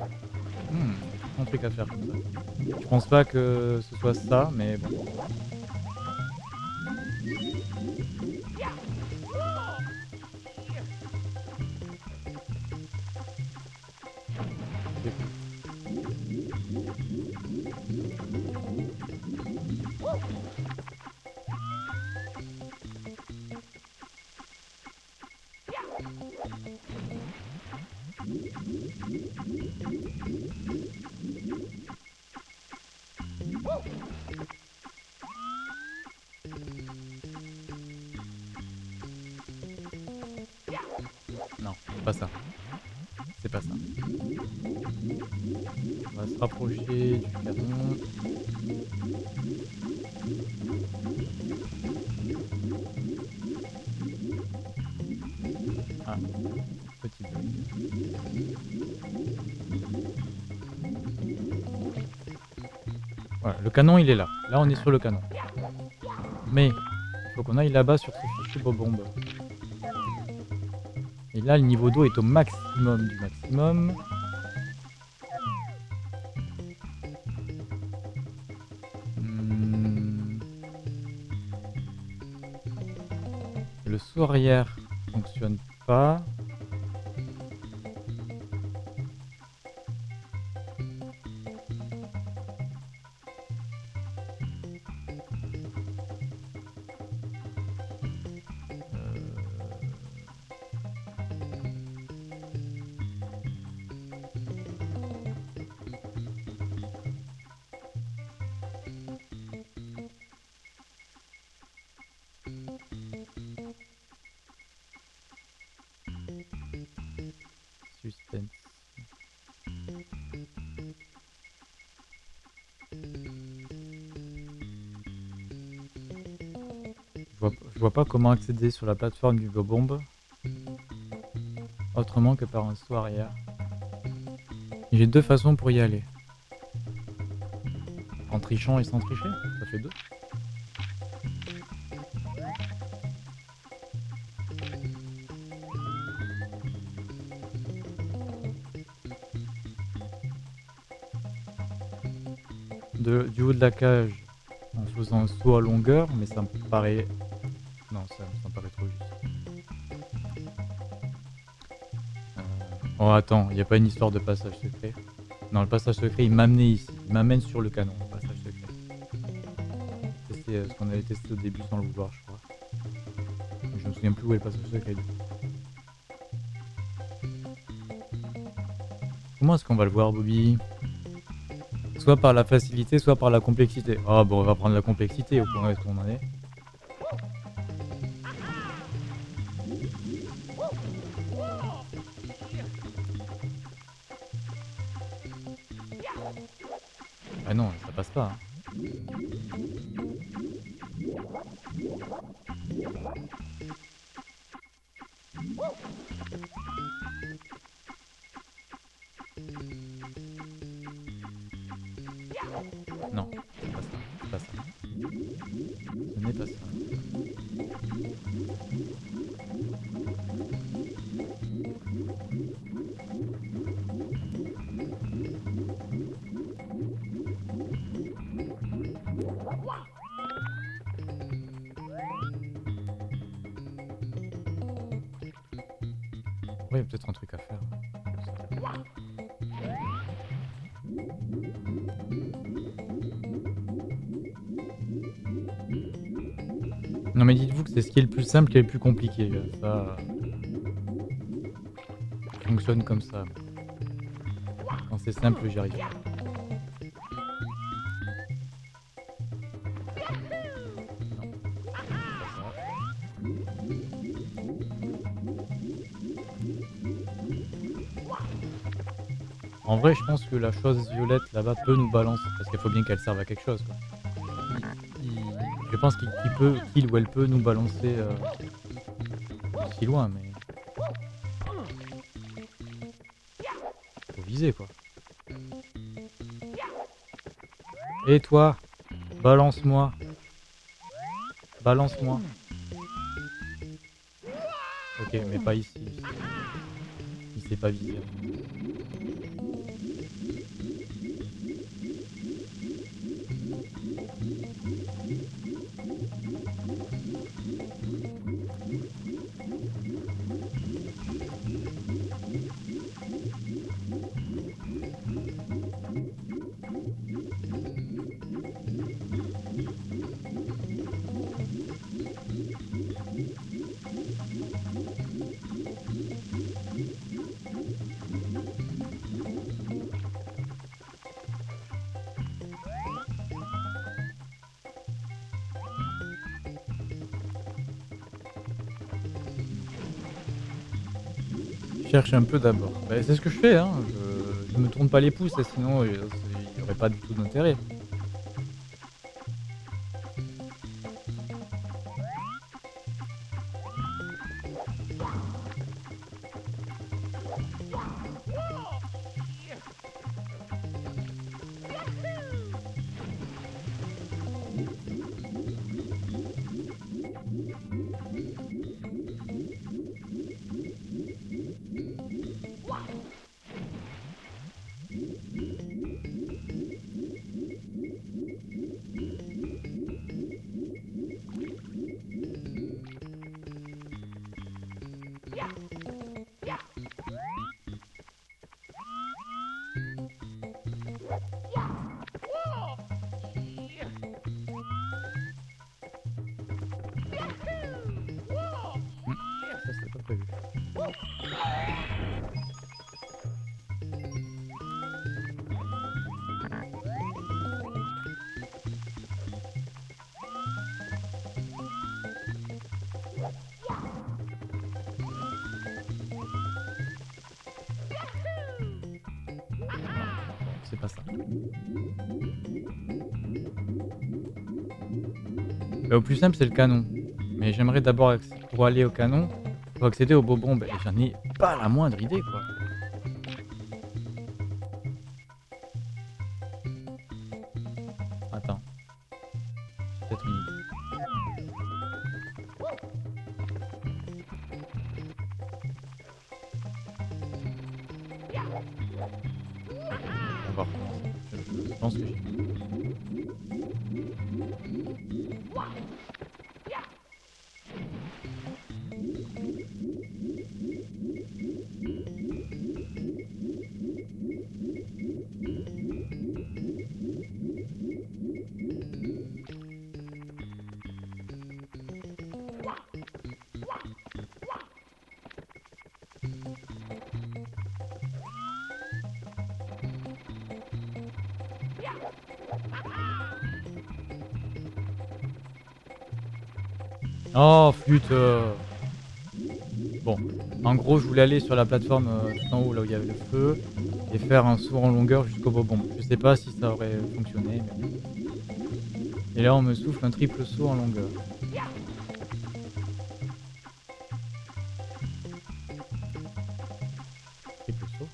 Hmm, un truc à faire comme ça. Je pense pas que ce soit ça, mais bon. C'est cool. Non, c'est pas ça. C'est pas ça. On va se rapprocher du canon. Ah, petit bug. Voilà, le canon il est là. Là on est sur le canon. Mais il faut qu'on aille là-bas sur ce fichu bombe. Et là le niveau d'eau est au maximum du maximum. Hmm. Le saut arrière fonctionne pas. Suspense. Je vois, je vois pas comment accéder sur la plateforme du bombe autrement que par un saut arrière. J'ai deux façons pour y aller. En trichant et sans tricher, ça fait deux. De, du haut de la cage en faisant un saut à longueur, mais ça me paraît... Non, ça, ça me paraît trop juste. Euh... Oh attends, il n'y a pas une histoire de passage secret. Non, le passage secret, il m'amenait ici. Il m'amène sur le canon, le passage secret. C'est euh, ce qu'on avait testé au début sans le vouloir, je crois. Je me souviens plus où est le passage secret. Comment est-ce qu'on va le voir, Bobby? Soit par la facilité, soit par la complexité. Ah bon, on va prendre la complexité au point où est-ce qu'on en est. Ah non, ça passe pas. Hein. Non, c'est pas ça, c'est pas ça. Ce n'est pas ça. Oui, il y a peut-être un truc à faire. Non mais dites-vous que c'est ce qui est le plus simple qui est le plus compliqué. Ça, ça fonctionne comme ça. Quand c'est simple, j'y arrive. En vrai, je pense que la chose violette là-bas peut nous balancer, parce qu'il faut bien qu'elle serve à quelque chose. Quoi. Il... Je pense qu'il peut, qu'il ou elle peut nous balancer euh, si loin, mais faut viser quoi. Et toi, balance-moi, balance-moi. Ok, mais pas ici. Il sait pas viser. cherche un peu d'abord. Bah, c'est ce que je fais, hein. Je, je me tourne pas les pouces, hein, sinon il n'y aurait pas du tout d'intérêt. Hmm, ça c'était pas prévu. C'est pas ça. Bah, au plus simple c'est le canon. Mais j'aimerais d'abord pour aller au canon, pour accéder au bobon, bah, j'en ai pas la moindre idée quoi. Attends. J'ai peut-être une idée. On va recommencer. Je, je pense que j'ai. Oh flûte euh... Bon, en gros je voulais aller sur la plateforme euh, tout en haut là où il y avait le feu et faire un saut en longueur jusqu'au bobon. Je sais pas si ça aurait fonctionné mais... Et là on me souffle un triple saut en longueur. Triple saut.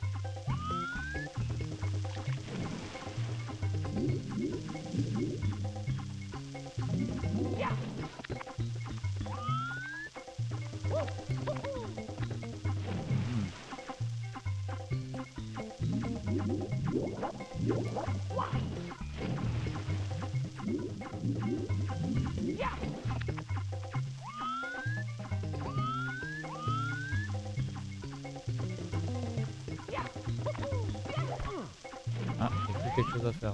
Ah, il y a plus quelque chose à faire.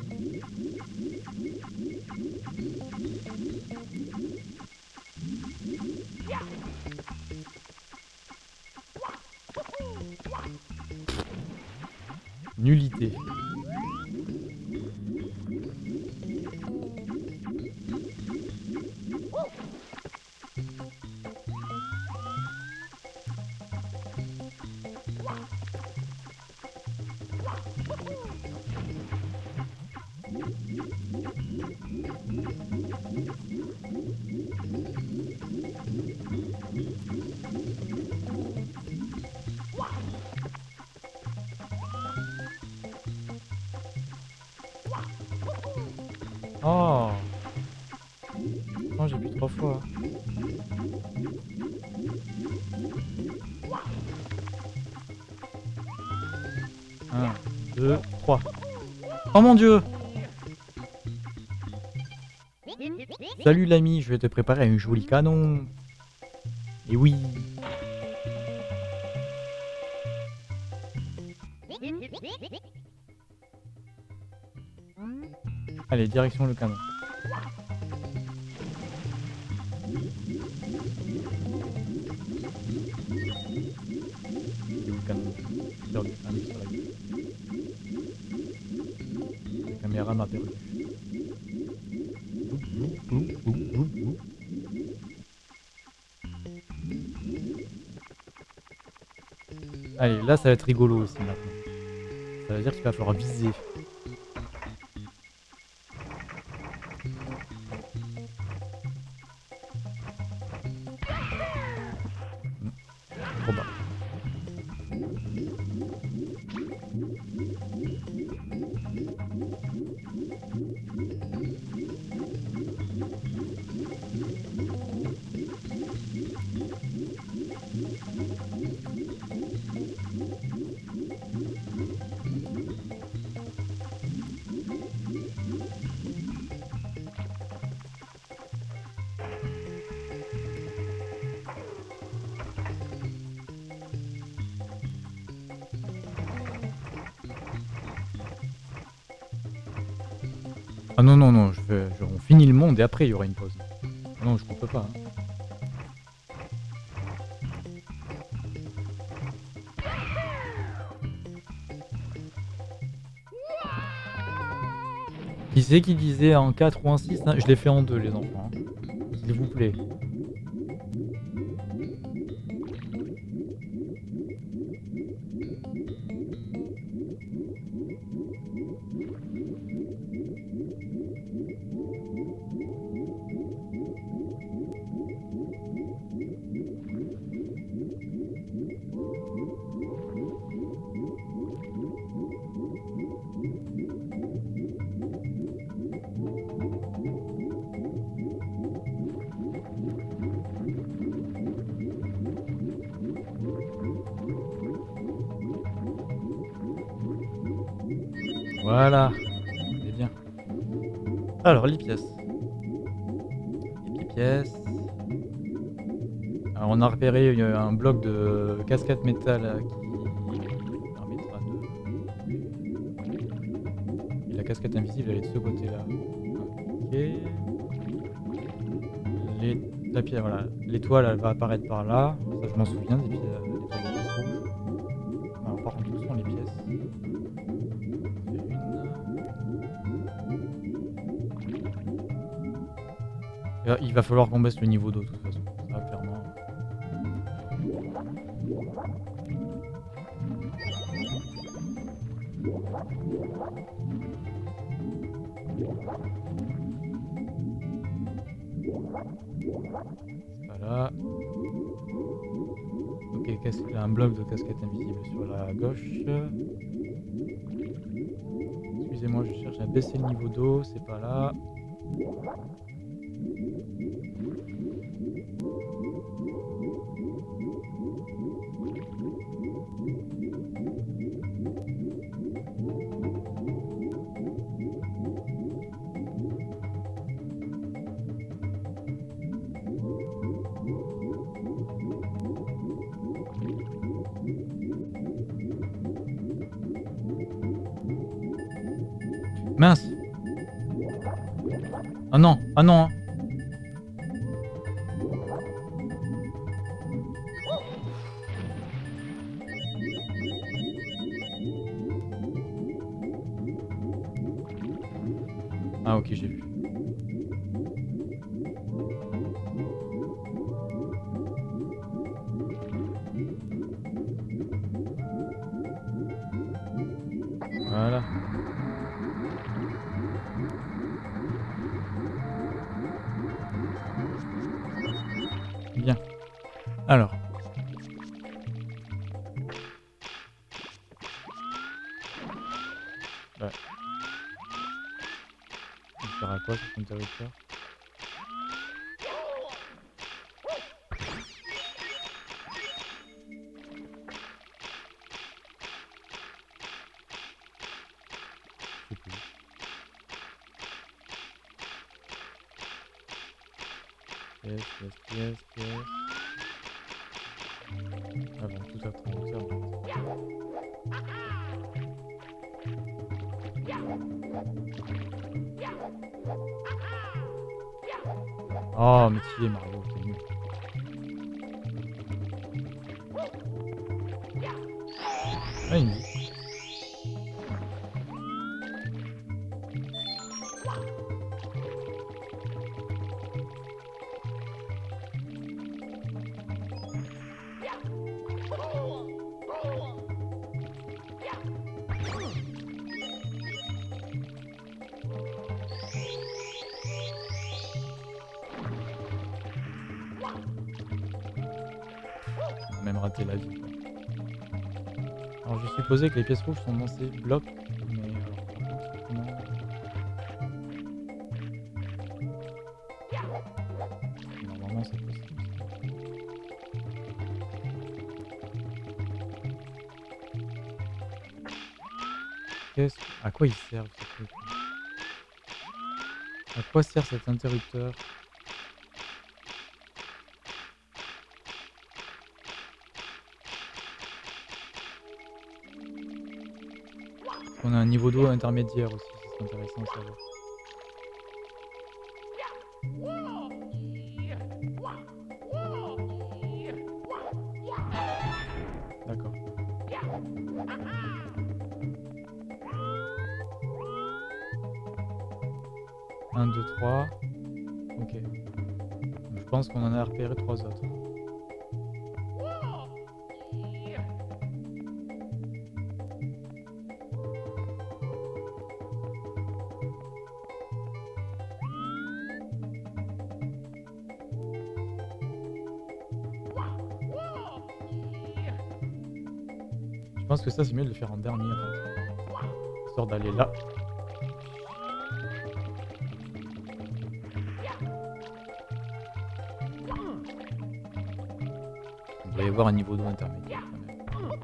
Nullité. Oh, oh j'ai bu trois fois. Un, deux, trois. Oh mon dieu! Salut l'ami, je vais te préparer un joli canon. Et oui. Allez, direction le canon. Le canon. Perdu. Un mec sur la gueule. La caméra m'a perdu. Ouh, ouh, ouh, ouh, ouh. Allez, là, ça va être rigolo aussi maintenant. Ça veut dire qu'il va falloir viser. Hmm, trop bas. Ah non, non, non, je vais, je- on finit le monde et après il y aura une pause. Ah non, je coupe pas. Hein. Qui c'est qui disait en quatre ou en six hein? Je l'ai fait en deux les enfants. Hein. S'il vous plaît. Voilà. C'est bien. Alors, les pièces. Les pièces. Alors, on a repéré une- un bloc de cascade métal euh, qui permettra de... Et la cascade invisible, elle est de ce côté-là. Ok. Les... La pierre, voilà. L'étoile, elle va apparaître par là. Ça, je m'en souviens, des pièces, euh, l'étoile de pièces rouges. Alors, par contre, où sont les pièces? Une. Il va falloir qu'on baisse le niveau d'eau, de toute façon. Ça, clairement. Voilà. Ok, il y a un bloc de casquette invisible sur la gauche. Excusez-moi, je cherche à baisser le niveau d'eau, c'est pas là. Mince! Ah non, ah non! Hein. Ah ok, j'ai vu. Voilà. Bien. Alors. Ouais. Il sert à quoi cet interrupteur? Je sais plus. Pièce, pièce, pièce, pièce. Ah bon, tout interrupteur. Oh, mais tu es Mario, t'es nul. Ah, une vie. rater la vie, quoi. Alors j'ai supposé que les pièces rouges sont dans ces blocs, mais alors par contre, comment... Normalement c'est possible. Qu'est-ce que... À quoi il sert ce truc? À quoi sert cet interrupteur? On a un niveau d'eau intermédiaire aussi, c'est intéressant à savoir. D'accord. un, deux, trois. Ok. Je pense qu'on en a repéré trois autres. Je pense que ça c'est mieux de le faire en dernier en fait. Histoire d'aller là. Il doit y avoir un niveau d'eau intermédiaire quand même.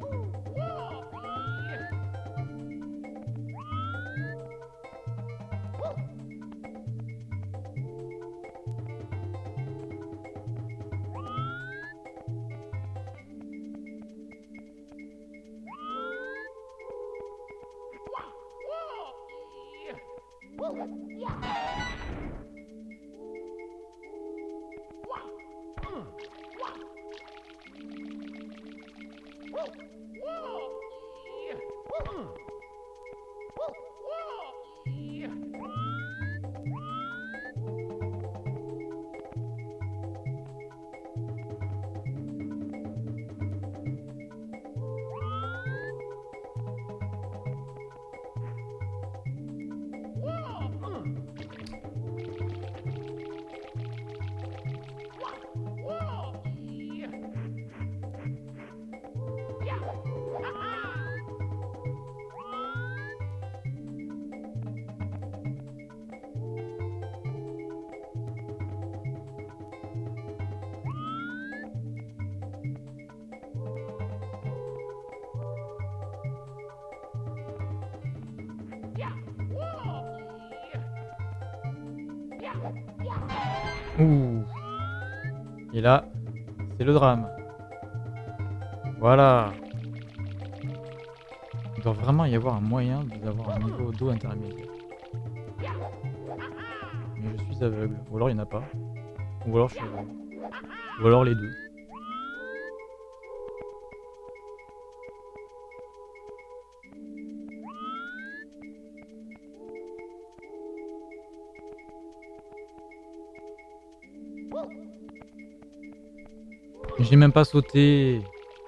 Ouh. Et là, c'est le drame. Voilà. Il doit vraiment y avoir un moyen d'avoir un niveau d'eau intermédiaire. Mais je suis aveugle. Ou alors il n'y en a pas. Ou alors je suis aveugle. Ou alors les deux. J'ai même pas sauté.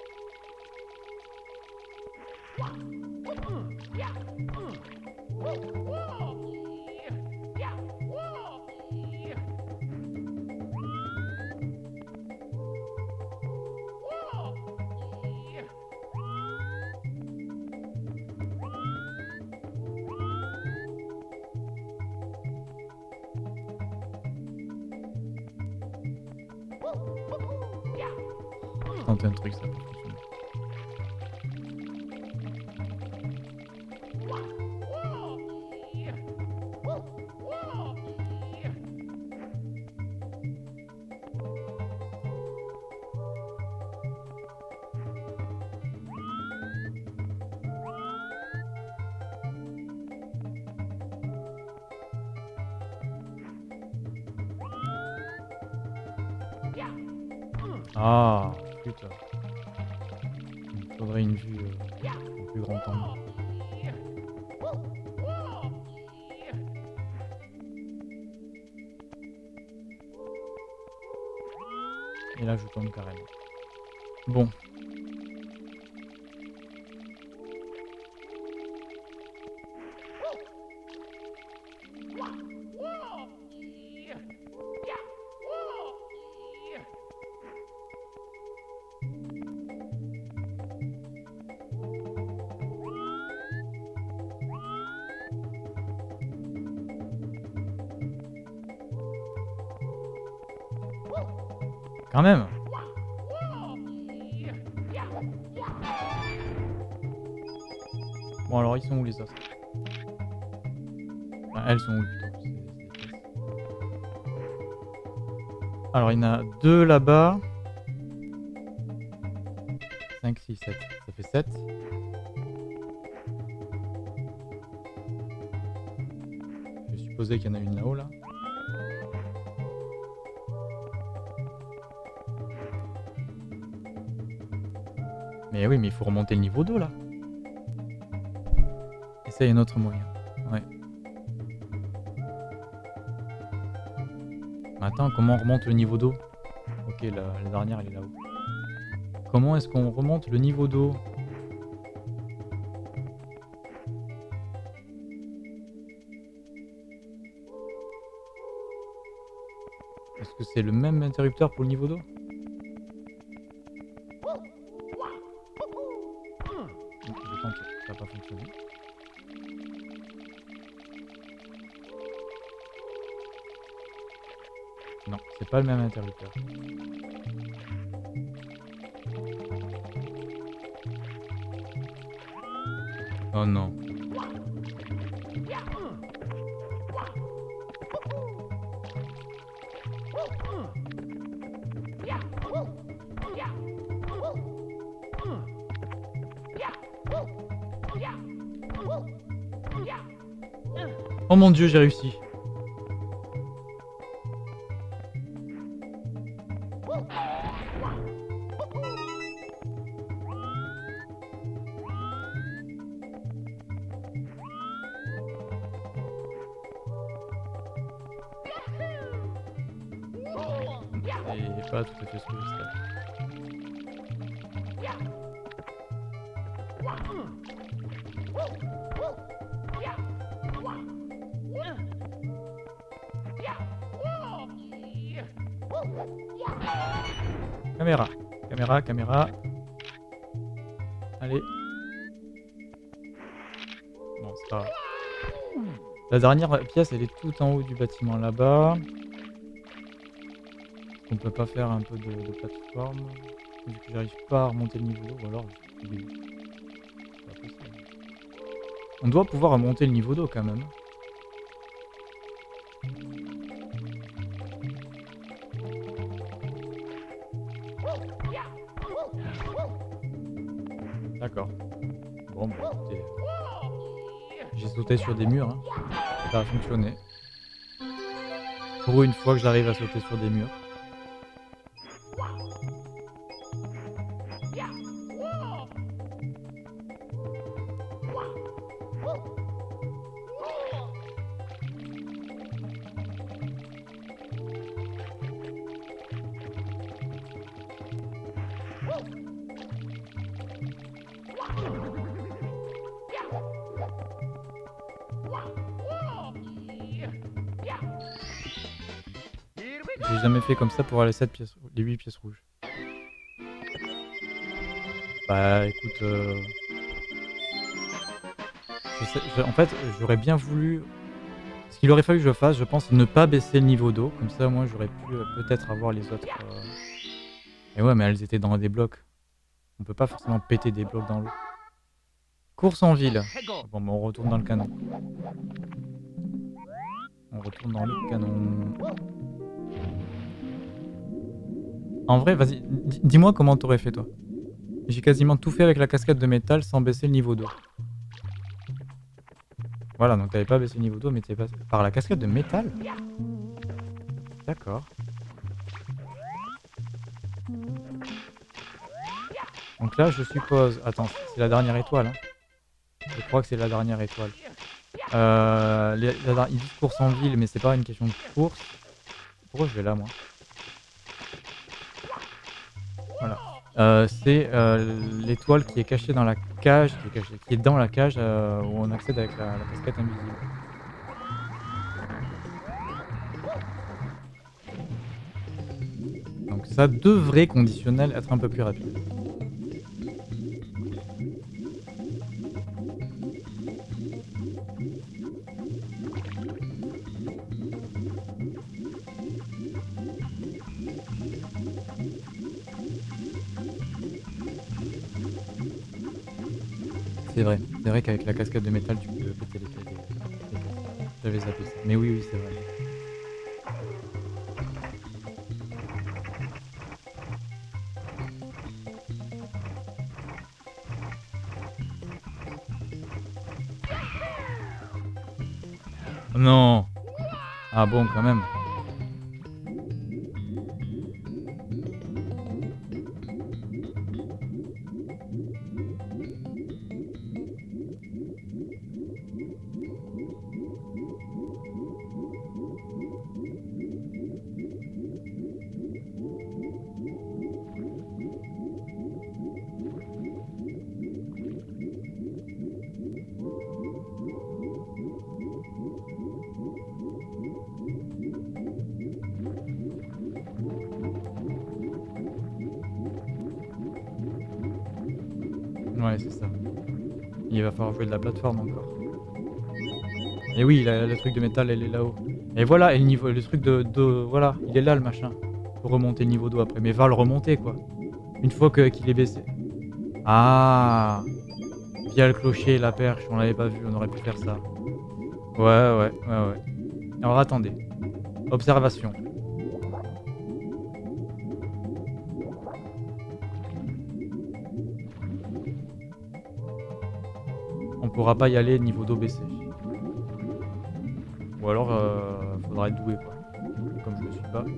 Tenter un truc, ça peut fonctionner. Ah, putain. Il faudrait une vue euh, en plus grand angle. Et là, je tombe carrément. Bon. Quand même. Bon alors ils sont où les autres? Enfin, elles sont où plutôt? C'est- c'est- Alors il y en a deux là-bas. cinq, six, sept. Ça fait sept. Je vais supposer qu'il y en a une là-haut là. Mais oui, mais il faut remonter le niveau d'eau là. Et ça, il y a un autre moyen. Ouais. Mais attends, comment on remonte le niveau d'eau? Ok, la, la dernière, elle est là-haut. Comment est-ce qu'on remonte le niveau d'eau? Est-ce que c'est le même interrupteur pour le niveau d'eau? Je vais tenter, ça va pas fonctionner. Non, c'est pas le même interrupteur. Oh non. Oh mon dieu, j'ai réussi. C'est pas tout à fait ce que j'espère. Caméra, caméra, caméra. Allez. Bon, c'est pas grave. La dernière pièce, elle est tout en haut du bâtiment là-bas. On peut pas faire un peu de, de plateforme. Vu que j'arrive pas à remonter le niveau d'eau, ou alors je suis pas possible. On doit pouvoir remonter le niveau d'eau quand même. D'accord. Bon, bah écoutez. J'ai sauté sur des murs, hein. Ça a fonctionné. Pour une fois que j'arrive à sauter sur des murs. J'ai jamais fait comme ça pour aller sept pièces, les huit pièces rouges. Bah écoute, euh... je sais, je, en fait j'aurais bien voulu, ce qu'il aurait fallu que je fasse, je pense, ne pas baisser le niveau d'eau, comme ça moi j'aurais pu euh, peut-être avoir les autres. Euh... Et ouais, mais elles étaient dans des blocs. On peut pas forcément péter des blocs dans l'eau. Course en ville. Bon, bah on retourne dans le canon. On retourne dans le canon. En vrai, vas-y, dis-moi comment t'aurais fait toi. J'ai quasiment tout fait avec la cascade de métal sans baisser le niveau d'eau. Voilà, donc t'avais pas baissé le niveau d'eau, mais t'es passé par la cascade de métal. D'accord. Donc là, je suppose... Attends, c'est la dernière étoile. Hein. Je crois que c'est la dernière étoile. Euh, les, la, ils disent course en ville, mais c'est pas une question de course. Pourquoi je vais là, moi? Voilà. Euh, c'est euh, l'étoile qui est cachée dans la cage, qui est, cachée, qui est dans la cage euh, où on accède avec la, la casquette invisible. Donc ça devrait conditionnel être un peu plus rapide. c'est vrai. C'est vrai qu'avec la cascade de métal, tu peux péter les caisses. J'avais zappé ça. Mais oui, oui, c'est vrai. Non. Ah bon, quand même. Ouais, c'est ça. Il va falloir jouer de la plateforme encore. Et oui, la, le truc de métal, elle est là-haut. Et voilà, et le niveau, le truc de, de... Voilà, il est là le machin. Faut remonter le niveau d'eau après. Mais va le remonter, quoi. Une fois que qu'il est baissé. Ah, via le clocher et la perche, on l'avait pas vu, on aurait pu faire ça. Ouais, ouais, ouais, ouais. Alors attendez. Observation. On pourra pas y aller niveau d'eau baissé. Ou alors, euh, faudra être doué, quoi. Comme je le suis pas.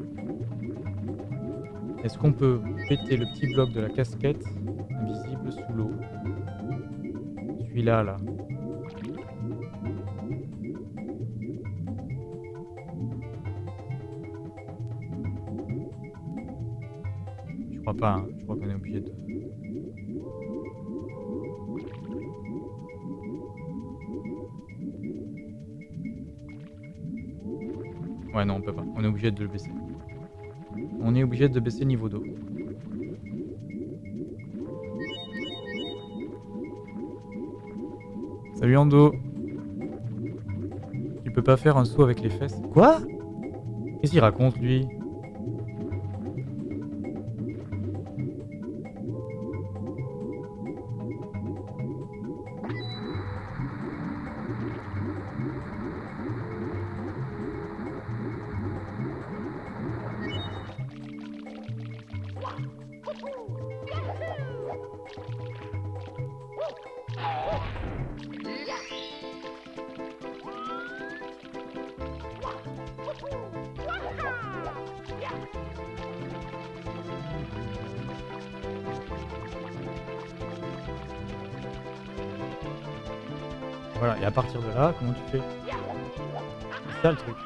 Est-ce qu'on peut péter le petit bloc de la casquette invisible sous l'eau? Celui-là, là. Je crois pas, hein. Je crois qu'on est obligé de... Ouais, non, on peut pas. On est obligé de le baisser. On est obligé de baisser le niveau d'eau. Salut Ando. Tu peux pas faire un saut avec les fesses? Quoi? Qu'est-ce qu'il raconte lui? Voilà, et à partir de là, comment tu fais? C'est ça le truc.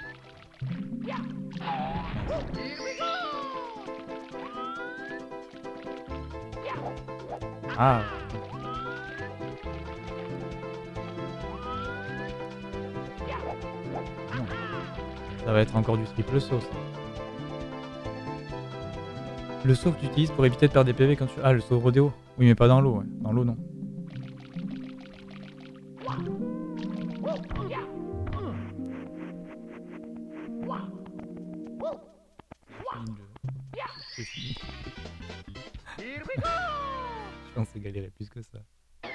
Ah. Non. Ça va être encore du triple saut, ça. Le saut que tu utilises pour éviter de perdre des P V quand tu... Ah, le saut rodéo. Oui, mais pas dans l'eau, ouais. Dans l'eau, non. C'est fini. Je pensais galérer plus que ça.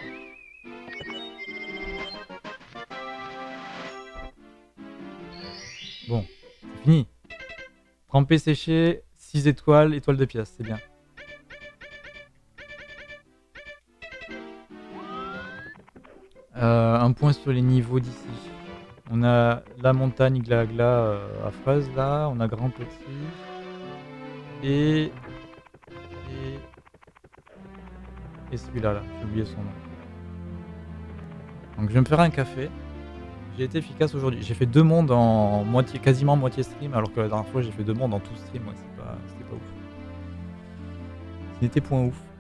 Bon, c'est fini. Trempé, séché, six étoiles, étoile de pièce, c'est bien. Euh, un point sur les niveaux d'ici. On a la montagne Glagla euh, à Freuse là, on a Grand Petit. Et... Et... Et celui-là, là, j'ai oublié son nom. Donc je vais me faire un café. J'ai été efficace aujourd'hui. J'ai fait deux mondes en moitié, quasiment moitié stream, alors que la dernière fois j'ai fait deux mondes en tout stream. Ouais, c'est pas, c'était pas ouf. C'était point ouf.